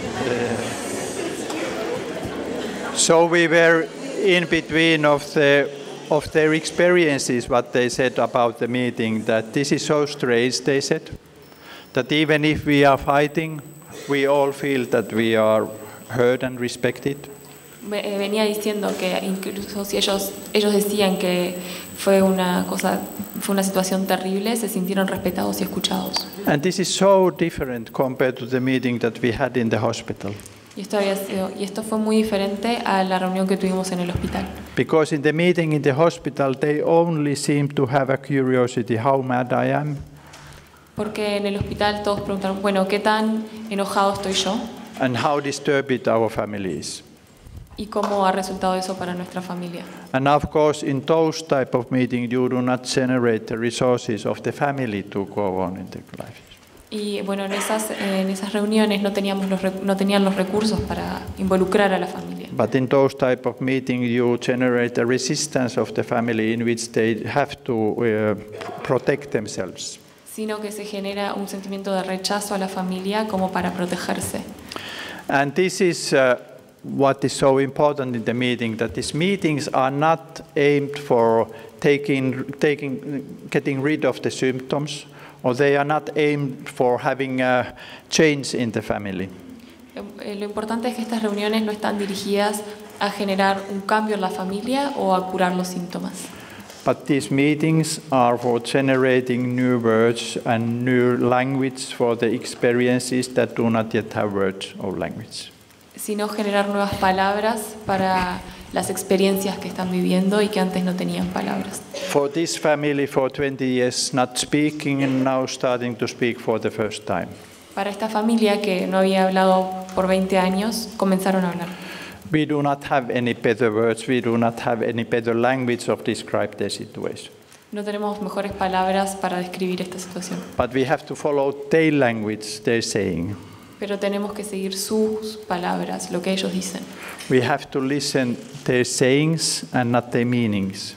Speaker 3: So we were in between of their experiences, what they said about the meeting, that this is so strange, they said, that even if we are fighting, we all feel that we are heard and respected.
Speaker 4: Venía diciendo que incluso si ellos decían que fue una situación terrible, se sintieron respetados y escuchados.
Speaker 3: And this is so different compared to the meeting that we had in the hospital.
Speaker 4: Y esto fue muy diferente a la reunión que tuvimos en el hospital.
Speaker 3: Because in the meeting in the hospital, they only seem to have a curiosity how mad I am.
Speaker 4: Porque en el hospital todos preguntaron, bueno, ¿qué tan enojado estoy yo?
Speaker 3: And how disturbed our family is.
Speaker 4: ¿Y cómo ha resultado eso para nuestra familia?
Speaker 3: And of course, in those type of meetings, you do not generate the resources of the family to go on in their life.
Speaker 4: Y bueno, en esas reuniones no tenían los recursos para involucrar a la familia.
Speaker 3: But in those type of meetings, you generate a resistance of the family in which they have to protect themselves.
Speaker 4: Sino que se genera un sentimiento de rechazo a la familia como para protegerse.
Speaker 3: And this is what is so important in the meeting, that these meetings are not aimed for getting rid of the symptoms, or they are not aimed for having a change in the family.
Speaker 4: Lo importante es que estas reuniones no están dirigidas a generar un cambio en la familia o a curar los síntomas.
Speaker 3: But these meetings are for generating new words and new language for the experiences that do not yet have words or language.
Speaker 4: Sino generar nuevas palabras para las experiencias que están viviendo y que antes no tenían palabras.
Speaker 3: For this family, for 20 years not speaking and now starting to speak for the first time.
Speaker 4: Para esta familia que no había hablado por 20 años, comenzaron a hablar.
Speaker 3: We do not have any better words, we do not have any better language of describe the situation.
Speaker 4: No tenemos mejores palabras para describir esta situación.
Speaker 3: But we have to follow their language, their saying.
Speaker 4: Pero tenemos que seguir sus palabras, lo que ellos dicen.
Speaker 3: We have to listen their sayings and not their meanings.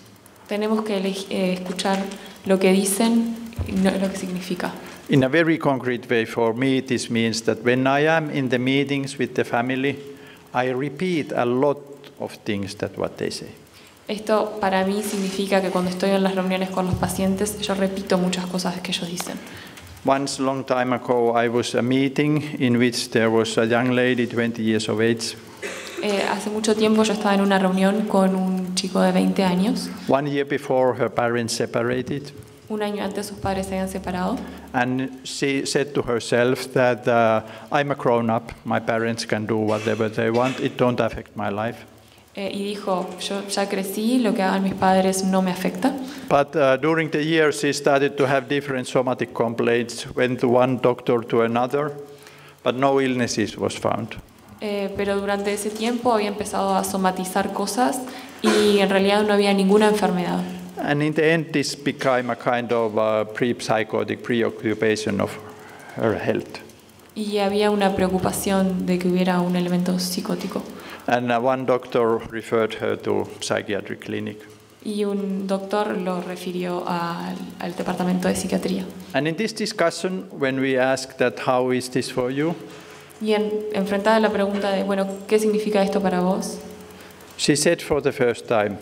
Speaker 4: Tenemos que escuchar lo que dicen y no lo que significa.
Speaker 3: In a very concrete way, for me, this means that when I am in the meetings with the family, I repeat a lot of things that what they say.
Speaker 4: Esto para mí significa que cuando estoy en las reuniones con los pacientes, yo repito muchas cosas que ellos dicen.
Speaker 3: Once, long time ago, I was a meeting in which there was a young lady, 20 years of age.
Speaker 4: Hace mucho tiempo yo estaba en una reunión con un chico de 20 años.
Speaker 3: 1 year before, her parents separated.
Speaker 4: Un año antes sus padres se habían separado.
Speaker 3: And she said to herself that I'm a grown-up, my parents can do whatever they want, it don't affect my life.
Speaker 4: Y dijo, yo ya crecí, lo que hagan mis padres no me afecta.
Speaker 3: But during the years, she started to have different somatic complaints, went to one doctor to another, but no illnesses was found.
Speaker 4: Pero durante ese tiempo había empezado a somatizar cosas y en realidad no había ninguna enfermedad.
Speaker 3: And in the end, this became a kind of pre-psychotic preoccupation of her health.
Speaker 4: Y había una preocupación de que hubiera un elemento psicótico.
Speaker 3: And one doctor referred her to psychiatric clinic.
Speaker 4: Y un doctor lo refirió al departamento de psiquiatría.
Speaker 3: And in this discussion, when we asked that, how is this for you?
Speaker 4: Y enfrentada a la pregunta de, bueno, ¿qué significa esto para vos?
Speaker 3: She said for the first time,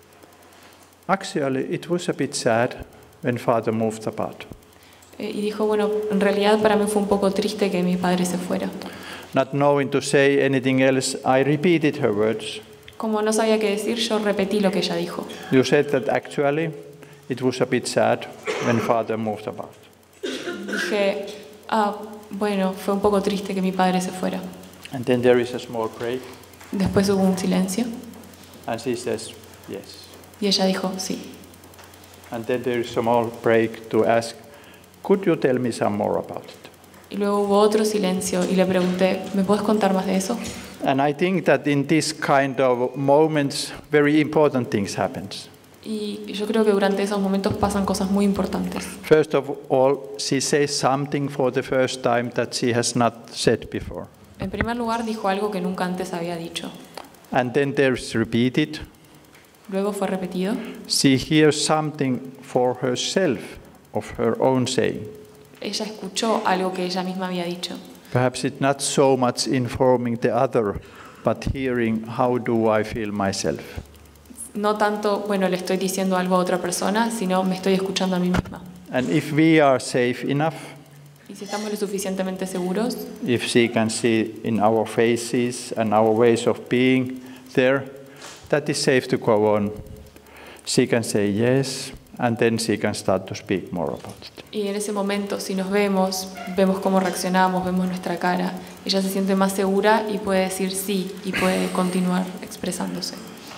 Speaker 3: actually, it was a bit sad when father moved apart.
Speaker 4: Y dijo, bueno, en realidad para mí fue un poco triste que mi padre se fuera.
Speaker 3: Not knowing to say anything else, I repeated her words.
Speaker 4: Como no sabía qué decir, yo repetí lo que ella dijo.
Speaker 3: You said that actually it was a bit sad when father moved apart.
Speaker 4: Dije, bueno, fue un poco triste que mi padre se fuera.
Speaker 3: And then there is a small break.
Speaker 4: Después hubo un silencio.
Speaker 3: And she says, yes.
Speaker 4: Y ella dijo, sí.
Speaker 3: And then there is a small break to ask, could you tell me some more about it?
Speaker 4: Y luego hubo otro silencio y le pregunté, ¿me puedes contar más de eso?
Speaker 3: And I think that in this kind of moments, very important things happen.
Speaker 4: Y yo creo que durante esos momentos pasan cosas muy importantes.
Speaker 3: First of all, she says something for the first time that she has not said before.
Speaker 4: En primer lugar, dijo algo que nunca antes había dicho.
Speaker 3: And then there's repeated.
Speaker 4: Luego fue repetido.
Speaker 3: She hears something for herself of her own saying.
Speaker 4: Ella escuchó algo que ella misma había dicho.
Speaker 3: Perhaps it's not so much informing the other, but hearing how do I feel myself.
Speaker 4: No tanto, bueno, le estoy diciendo algo a otra persona, sino me estoy escuchando a mí misma.
Speaker 3: And if we are safe enough,
Speaker 4: Y si estamos lo suficientemente seguros,
Speaker 3: if she can see in our faces and our ways of being there, that is safe to go on. She can say yes, and then she can start to speak more about it.
Speaker 4: y en ese momento, si nos vemos, vemos cómo reaccionamos, vemos nuestra cara, ella se siente más segura y puede decir sí, y puede continuar expresándose.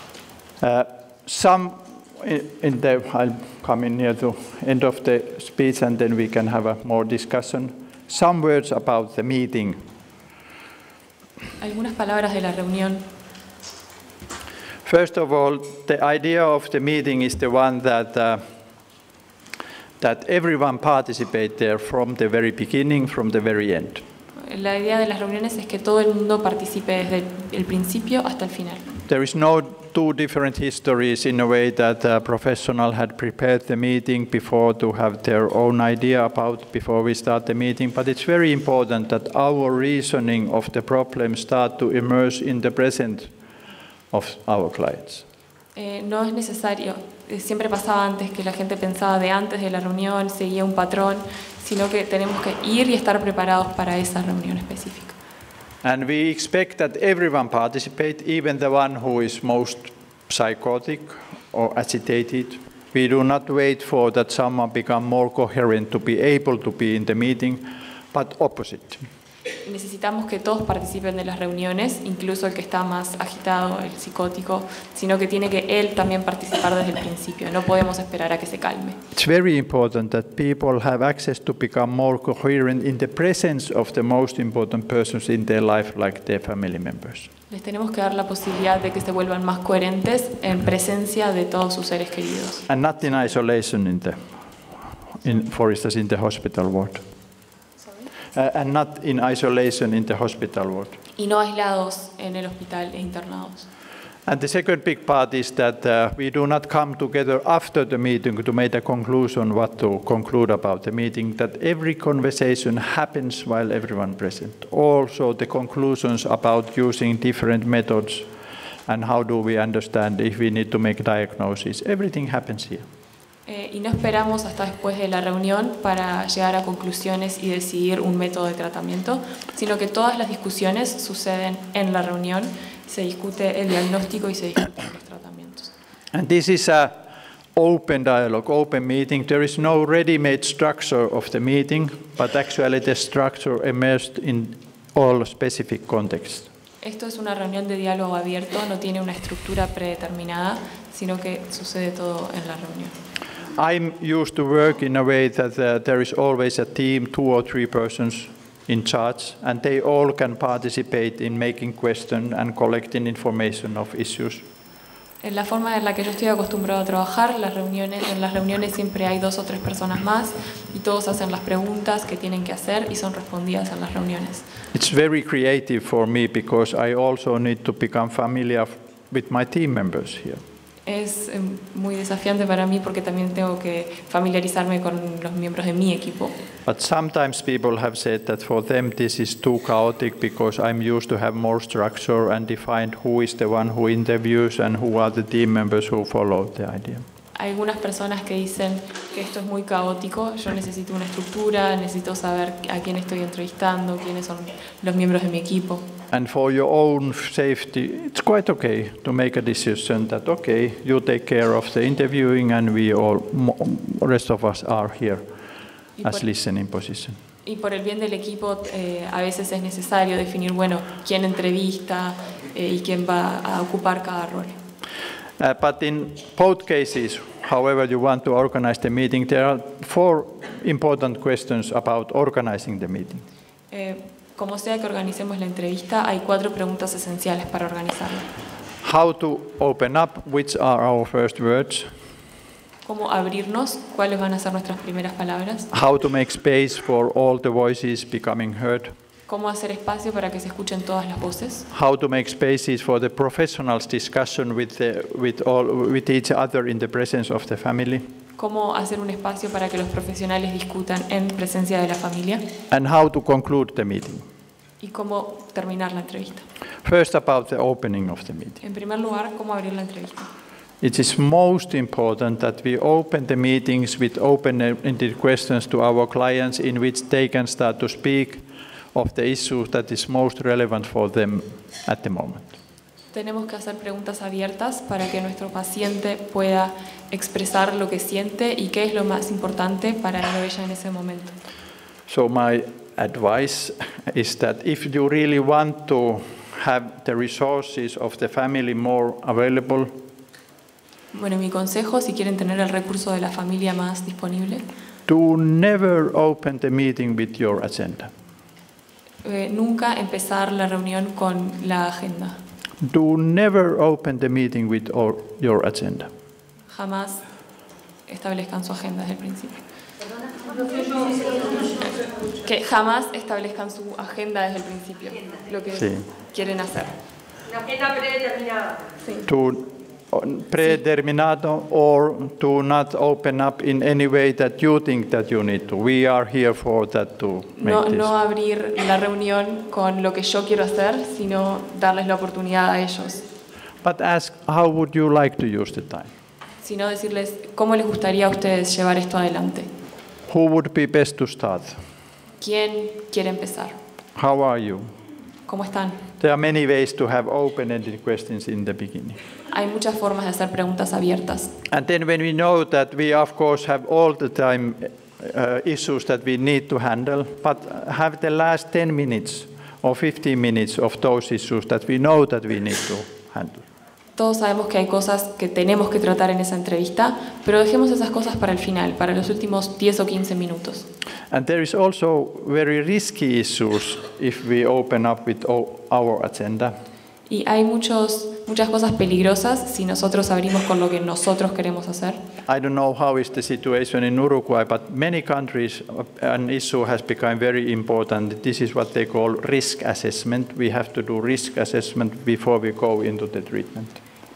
Speaker 3: I'll come in near the end of the speech, and then we can have a more discussion. Some words about the meeting.
Speaker 4: Algunas palabras de la reunión.
Speaker 3: First of all, the idea of the meeting is the one that everyone participate there from the very beginning, from the very end.
Speaker 4: La idea de las reuniones es que todo el mundo participe desde el principio hasta el final.
Speaker 3: There is no two different histories in a way that a professional had prepared the meeting before to have their own idea about before we start the meeting, but it's very important that our reasoning of the problem start to emerge in the present of our clients.
Speaker 4: No es necesario, siempre pasaba antes que la gente pensaba de antes de la reunión, seguía un patrón, sino que tenemos que ir y estar preparados para esa reunión específica.
Speaker 3: And we expect that everyone participate, even the one who is most psychotic or agitated. We do not wait for that someone become more coherent to be able to be in the meeting, but opposite.
Speaker 4: Necesitamos que todos participen de las reuniones, incluso el que está más agitado, el psicótico, sino que tiene que él también participar desde el principio. No podemos esperar a que se calme.
Speaker 3: It's very important that people have access to become more coherent in the presence of the most important persons in their life, like their family members.
Speaker 4: Les tenemos que dar la posibilidad de que se vuelvan más coherentes en presencia de todos sus seres queridos.
Speaker 3: And not in isolation for instance, in the hospital ward. And not in isolation in the hospital ward.
Speaker 4: Y no aislados en el hospital e internados.
Speaker 3: And the second big part is that we do not come together after the meeting to make a conclusion what to conclude about the meeting, that every conversation happens while everyone present. Also the conclusions about using different methods and how do we understand if we need to make diagnosis. Everything happens here.
Speaker 4: Y no esperamos hasta después de la reunión para llegar a conclusiones y decidir un método de tratamiento, sino que todas las discusiones suceden en la reunión, se discute el diagnóstico y se discuten los tratamientos.
Speaker 3: And this is an open dialogue, open meeting. There is no ready-made structure of the meeting, but actually the structure emerged in all specific contexts.
Speaker 4: Esto es una reunión de diálogo abierto, no tiene una estructura predeterminada, sino que sucede todo en la reunión.
Speaker 3: I'm used to work in a way that there is always a team, 2 or 3 persons in charge, and they all can participate in making questions and collecting information of issues.
Speaker 4: En la forma en la que yo estoy acostumbrado a trabajar, en las reuniones siempre hay 2 o 3 personas más y todos hacen las preguntas que tienen que hacer y son respondidas en las reuniones.
Speaker 3: It's very creative for me because I also need to become familiar with my team members here.
Speaker 4: Es muy desafiante para mí porque también tengo que familiarizarme con los miembros de mi equipo.
Speaker 3: But sometimes people have said that for them this is too chaotic because I'm used to have more structure and define who is the one who interviews and who are the team members who follow the idea.
Speaker 4: Hay algunas personas que dicen que esto es muy caótico, yo necesito una estructura, necesito saber a quién estoy entrevistando, quiénes son los miembros de mi equipo.
Speaker 3: And for your own safety, it's quite okay to make a decision that, okay, you take care of the interviewing and we all, rest of us are here as listening position.
Speaker 4: Y por el bien del equipo, a veces es necesario definir, bueno, quién entrevista y quién va a ocupar cada rol.
Speaker 3: But in both cases, however you want to organize the meeting, there are 4 important questions about organizing the meeting.
Speaker 4: Como sea que organicemos la entrevista, hay 4 preguntas esenciales para organizarla.
Speaker 3: How to open up, which are our first words.
Speaker 4: Cómo abrirnos, cuáles van a ser nuestras primeras palabras.
Speaker 3: How to make space for all the voices becoming heard.
Speaker 4: Cómo hacer espacio para que se escuchen todas las voces.
Speaker 3: How to make spaces for the professionals' discussion with each other in the presence of the family.
Speaker 4: Cómo hacer un espacio para que los profesionales discutan en presencia de la familia.
Speaker 3: And how to conclude the meeting.
Speaker 4: Y cómo terminar la entrevista.
Speaker 3: First, about the opening of the meeting.
Speaker 4: En primer lugar, cómo abrir la entrevista.
Speaker 3: It is most important that we open the meetings with open-ended questions to our clients in which they can start to speak of the issues that is most relevant for them at the moment.
Speaker 4: Tenemos que hacer preguntas abiertas para que nuestro paciente pueda expresar lo que siente y qué es lo más importante para él o ella en ese momento.
Speaker 3: So my advice is that if you really want to have the resources of the family more available,
Speaker 4: bueno, mi consejo, si quieren tener el recurso de la familia más disponible,
Speaker 3: do never open the meeting with your agenda.
Speaker 4: Nunca empezar la reunión con la agenda.
Speaker 3: Do never open the meeting with your agenda.
Speaker 4: Jamás establezcan su agenda desde el principio. Que jamás establezcan su agenda desde el principio, lo que quieren hacer.
Speaker 5: Una agenda predeterminada.
Speaker 4: Sí.
Speaker 3: Predeterminado, or do not open up in any way that you think that you need to. We are here for that to make this.
Speaker 4: No abrir la reunión con lo que yo quiero hacer, sino darles la oportunidad a ellos.
Speaker 3: But ask, how would you like to use the time?
Speaker 4: Sino decirles, ¿cómo les gustaría a ustedes llevar esto adelante?
Speaker 3: Who would be best to start?
Speaker 4: ¿Quién quiere empezar?
Speaker 3: How are you?
Speaker 4: ¿Cómo están?
Speaker 3: There are many ways to have open-ended questions in the beginning.
Speaker 4: Hay muchas formas de hacer preguntas abiertas.
Speaker 3: And then when we know that we, of course, have all the time issues that we need to handle, but have the last 10 minutes or 15 minutes of those issues that we know that we need to handle.
Speaker 4: Todos sabemos que hay cosas que tenemos que tratar en esa entrevista, pero dejemos esas cosas para el final, para los últimos 10 o 15 minutos.
Speaker 3: And there is also very risky issues if we open up with our agenda.
Speaker 4: Y hay muchas cosas peligrosas si nosotros abrimos con lo que nosotros queremos hacer.
Speaker 3: I don't know how is the situation in Uruguay, but many countries an issue has become very important. This is what they call risk assessment. We have to do risk assessment before we go into the treatment.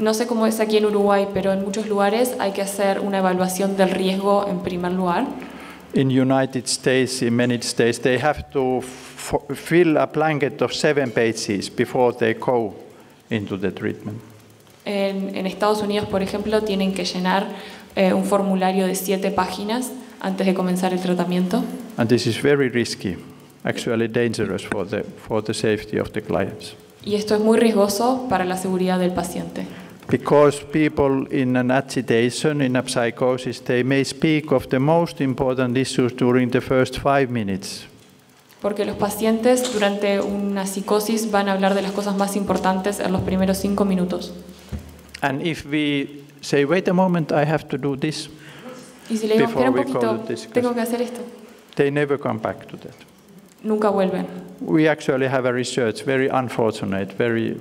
Speaker 4: No sé cómo es aquí en Uruguay, pero en muchos lugares hay que hacer una evaluación del riesgo en primer lugar.
Speaker 3: In United States, in many states, they have to fill a blanket of 7 pages before they go into the treatment.
Speaker 4: En Estados Unidos, por ejemplo, tienen que llenar un formulario de 7 páginas antes de comenzar el tratamiento.
Speaker 3: And this is very risky, actually dangerous for the safety of the clients.
Speaker 4: Y esto es muy riesgoso para la seguridad del paciente.
Speaker 3: Because people in an agitation, in a psychosis, they may speak of the most important issues during the first 5 minutes.
Speaker 4: Porque los pacientes durante una psicosis van a hablar de las cosas más importantes en los primeros 5 minutos.
Speaker 3: And if we say, wait a moment, I have to do this,
Speaker 4: Y si le digo, espera un
Speaker 3: before we go
Speaker 4: poquito,
Speaker 3: to discuss.
Speaker 4: tengo que hacer esto,
Speaker 3: they never come back to that.
Speaker 4: nunca vuelven.
Speaker 3: We actually have a research, very unfortunate, very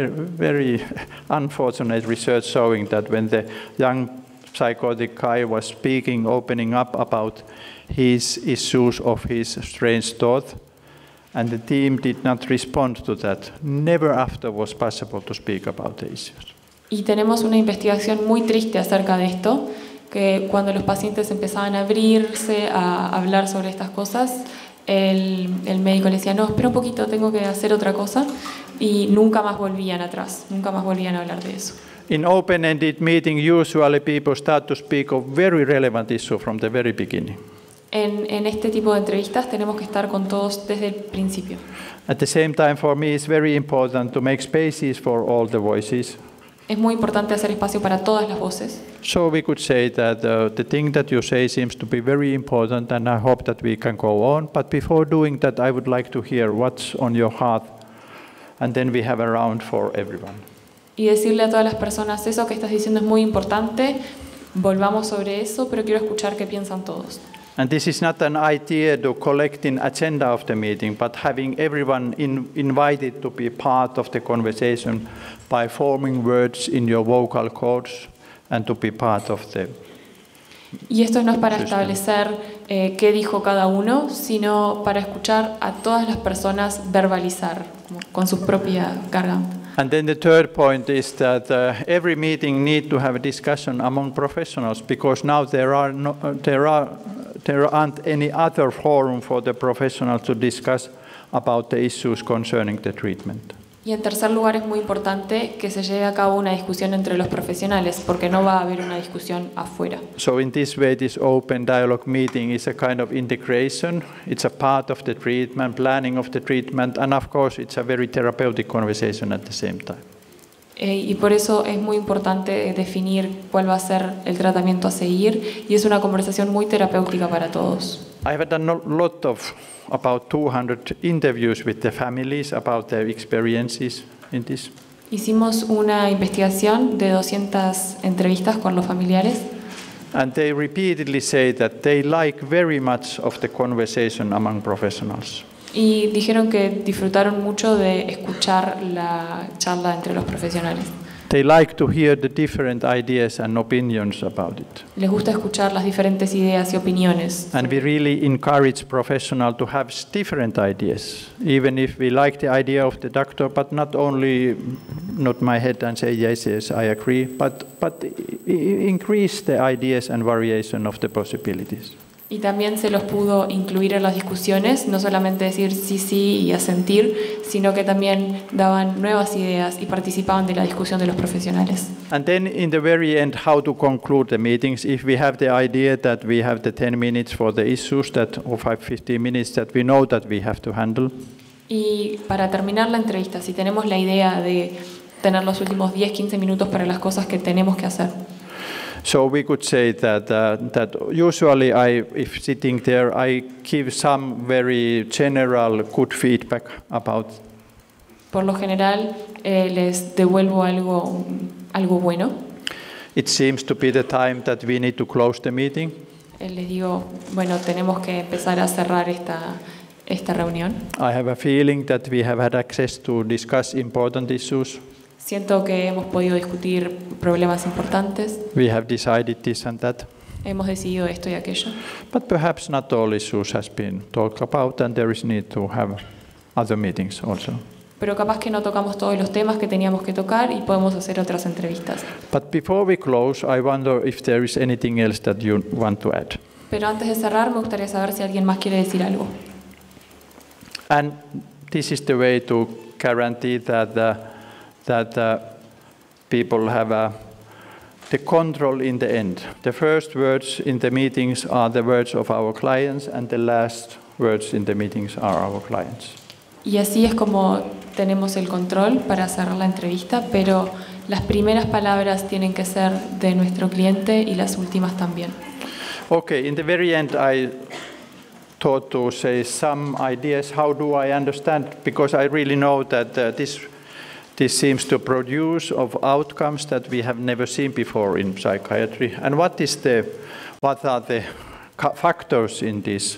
Speaker 3: unfortunate research showing that when the young psychotic guy was speaking, opening up about his issues of his strange thought, and the team did not respond to that, never after was possible to speak about the issues.
Speaker 4: Y tenemos una investigación muy triste acerca de esto, que cuando los pacientes empezaban a abrirse, a hablar sobre estas cosas, el médico le decía, no, espera un poquito, tengo que hacer otra cosa, y nunca más volvían atrás, nunca más volvían a hablar de eso.
Speaker 3: In open-ended meeting, usually people start to speak of very relevant issue from the very beginning.
Speaker 4: En este tipo de entrevistas tenemos que estar con todos desde el principio.
Speaker 3: At the same time, for me, it's very important to make spaces for all the voices.
Speaker 4: Es muy importante hacer espacio para todas las voces.
Speaker 3: So we could say that the thing that you say seems to be very important, and I hope that we can go on. But before doing that, I would like to hear what's on your heart, and then we have a round for everyone.
Speaker 4: Y decirle a todas las personas, eso que estás diciendo es muy importante, volvamos sobre eso, pero quiero escuchar qué piensan todos.
Speaker 3: And this is not an idea to collect an agenda of the meeting, but having everyone invited to be part of the conversation by forming words in your vocal cords and to be part of the.
Speaker 4: Y esto no es para establecer qué dijo cada uno, sino para escuchar a todas las personas verbalizar con su propia garganta.
Speaker 3: And then the third point is that every meeting needs to have a discussion among professionals, because now there aren't any other forum for the professionals to discuss about the issues concerning the treatment.
Speaker 4: Y en tercer lugar es muy importante que se lleve a cabo una discusión entre los profesionales, porque no va a haber una discusión afuera.
Speaker 3: So in this way, this open dialogue meeting is a kind of integration. It's a part of the treatment, planning of the treatment, and of course it's a very therapeutic conversation at the same time.
Speaker 4: Y por eso es muy importante definir cuál va a ser el tratamiento a seguir, y es una conversación muy terapéutica para todos.
Speaker 3: I have done a lot of about 200 interviews with the families about their experiences in this.
Speaker 4: Hicimos una investigación de 200 entrevistas con los familiares.
Speaker 3: And they repeatedly say that they like very much of the conversation among professionals.
Speaker 4: Y dijeron que disfrutaron mucho de escuchar la charla entre los profesionales.
Speaker 3: They like to hear the different ideas and opinions about it.
Speaker 4: Les gusta escuchar las diferentes ideas y opiniones.
Speaker 3: And we really encourage professionals to have different ideas, even if we like the idea of the doctor, but not only nod my head and say yes, yes, I agree, but increase the ideas and variation of the possibilities.
Speaker 4: Y también se los pudo incluir en las discusiones, no solamente decir sí, sí y asentir, sino que también daban nuevas ideas y participaban de la discusión de los profesionales.
Speaker 3: And then in the very end, how to conclude the meetings. If we have the idea that we have the 10 minutes for the issues or 15 minutes that we know that we have to handle.
Speaker 4: Y para terminar la entrevista, si tenemos la idea de tener los últimos 10-15 minutos para las cosas que tenemos que hacer.
Speaker 3: So we could say that usually if sitting there, I give some very general good feedback about.
Speaker 4: Por lo general, les devuelvo algo bueno.
Speaker 3: It seems to be the time that we need to close the meeting.
Speaker 4: Les digo, bueno, tenemos que empezar a cerrar esta reunión.
Speaker 3: I have a feeling that we have had access to discuss important issues.
Speaker 4: Siento que hemos podido discutir problemas importantes.
Speaker 3: We have decided this and that.
Speaker 4: Hemos decidido esto y aquello.
Speaker 3: But perhaps not all issues has been talked about, and there is need to have other meetings also.
Speaker 4: pero capaz que no tocamos todos los temas que teníamos que tocar y podemos hacer otras entrevistas.
Speaker 3: But before we close, I wonder if there is anything else that you want to add.
Speaker 4: Pero antes de cerrar, me gustaría saber si alguien más quiere decir algo.
Speaker 3: And this is the way to guarantee that people have the control in the end. The first words in the meetings are the words of our clients, and the last words in the meetings are our clients.
Speaker 4: Y así es como tenemos el control para cerrar la entrevista, pero las primeras palabras tienen que ser de nuestro cliente y las últimas también.
Speaker 3: Okay, in the very end, I thought to say some ideas. How do I understand? Because I really know that this seems to produce of outcomes that we have never seen before in psychiatry. And what are the factors in these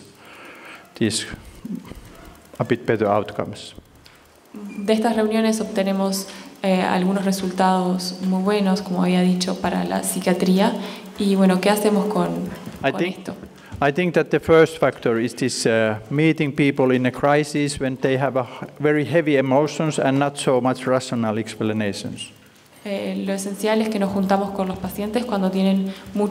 Speaker 3: a bit better outcomes?
Speaker 4: De estas reuniones obtenemos algunos resultados muy buenos, como había dicho, para la psiquiatría. Y bueno, ¿qué hacemos con esto?
Speaker 3: I think that the first factor is this meeting people in a crisis when they have very heavy emotions and not so much rational explanations.
Speaker 4: Lo esencial es que nos juntamos con los pacientes cuando tienen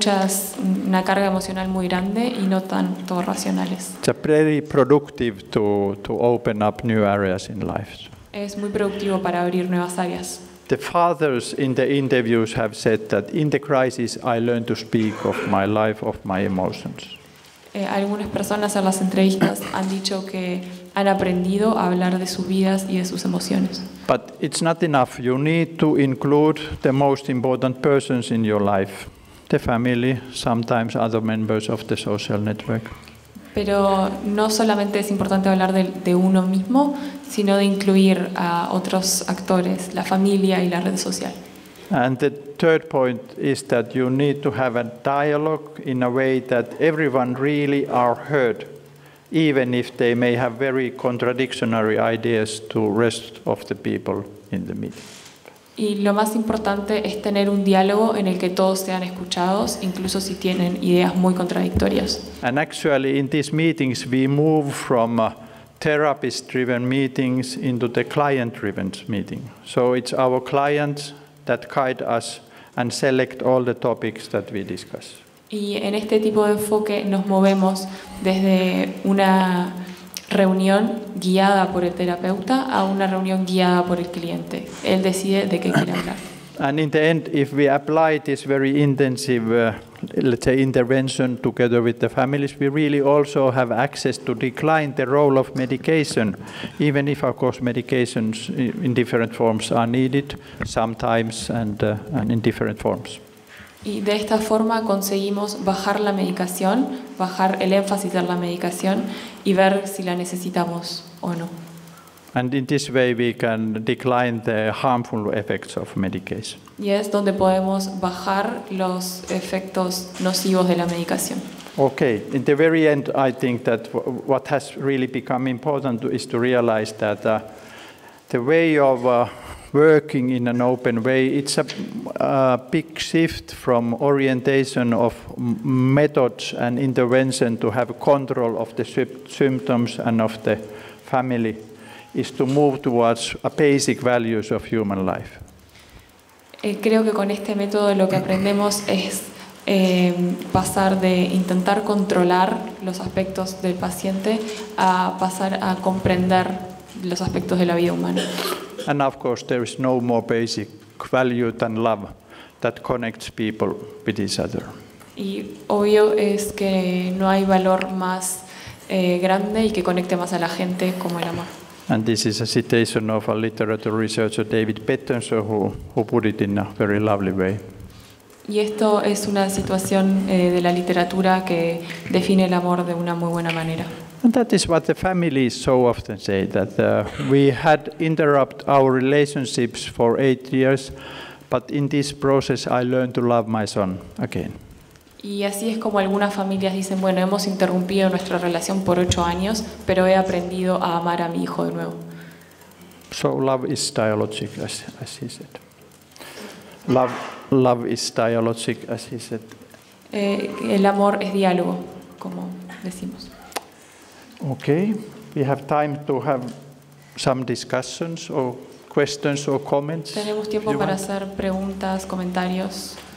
Speaker 4: una carga emocional muy grande y no tanto racionales.
Speaker 3: It's very productive to open up new areas in life.
Speaker 4: Es muy productivo para abrir nuevas áreas.
Speaker 3: The fathers in the interviews have said that in the crisis I learned to speak of my life, of my emotions.
Speaker 4: Algunas personas en las entrevistas han dicho que han aprendido a hablar de sus vidas y de sus emociones.
Speaker 3: But it's not enough. You need to include the most important persons in your life, the family, sometimes other members of the social network.
Speaker 4: Pero no solamente es importante hablar de uno mismo, sino de incluir a otros actores, la familia y la red social.
Speaker 3: And the third point is that you need to have a dialogue in a way that everyone really are heard, even if they may have very contradictory ideas to rest of the people in the meeting.
Speaker 4: Y lo más importante es tener un diálogo en el que todos sean escuchados, incluso si tienen ideas muy contradictorias.
Speaker 3: And actually in these meetings we move from therapist-driven meetings into the client-driven meeting. So it's our clients that guide us and select all the topics that we discuss.
Speaker 4: Y en este tipo de enfoque nos movemos desde una reunión guiada por el terapeuta a una reunión guiada por el cliente. Él decide de qué quiere hablar.
Speaker 3: And in the end, if we apply this very intensive, let's say, intervention together with the families, we really also have access to decline the role of medication, even if, of course, medications in different forms are needed sometimes and in different forms.
Speaker 4: Y de esta forma conseguimos bajar la medicación, bajar el énfasis de la medicación y ver si la necesitamos o no.
Speaker 3: And in this way we can decline the harmful effects of medication.
Speaker 4: Y es donde podemos bajar los efectos nocivos de la medicación.
Speaker 3: Okay, in the very end, I think that what has really become important is to realize that the way of working in an open way, it's a big shift from orientation of methods and intervention to have control of the symptoms and of the family, is to move towards basic values of human life.
Speaker 4: Creo que con este método lo que aprendemos es pasar de intentar controlar los aspectos del paciente a pasar a comprender los aspectos de la vida humana.
Speaker 3: And of course there is no more basic value than love that connects people with each other.
Speaker 4: Y obvio es que no hay valor más grande y que conecte más a la gente como el amor.
Speaker 3: And this is a citation of a literature researcher, David Pettenser, who put it in a very lovely way.
Speaker 4: Y esto es una situación de la literatura que define el amor de una muy buena manera.
Speaker 3: And that is what the families so often say, that we had interrupted our relationships for 8 years, but in this process I learned to love my son again.
Speaker 4: Y así es como algunas familias dicen, bueno, hemos interrumpido nuestra relación por 8 años, pero he aprendido a amar a mi hijo de nuevo.
Speaker 3: So love is dialogic, as he said. Love is dialogic, as he said.
Speaker 4: El amor es diálogo, como decimos.
Speaker 3: Okay, we have time to have some discussions or questions or comments.
Speaker 4: Tenemos tiempo para hacer preguntas, comentarios.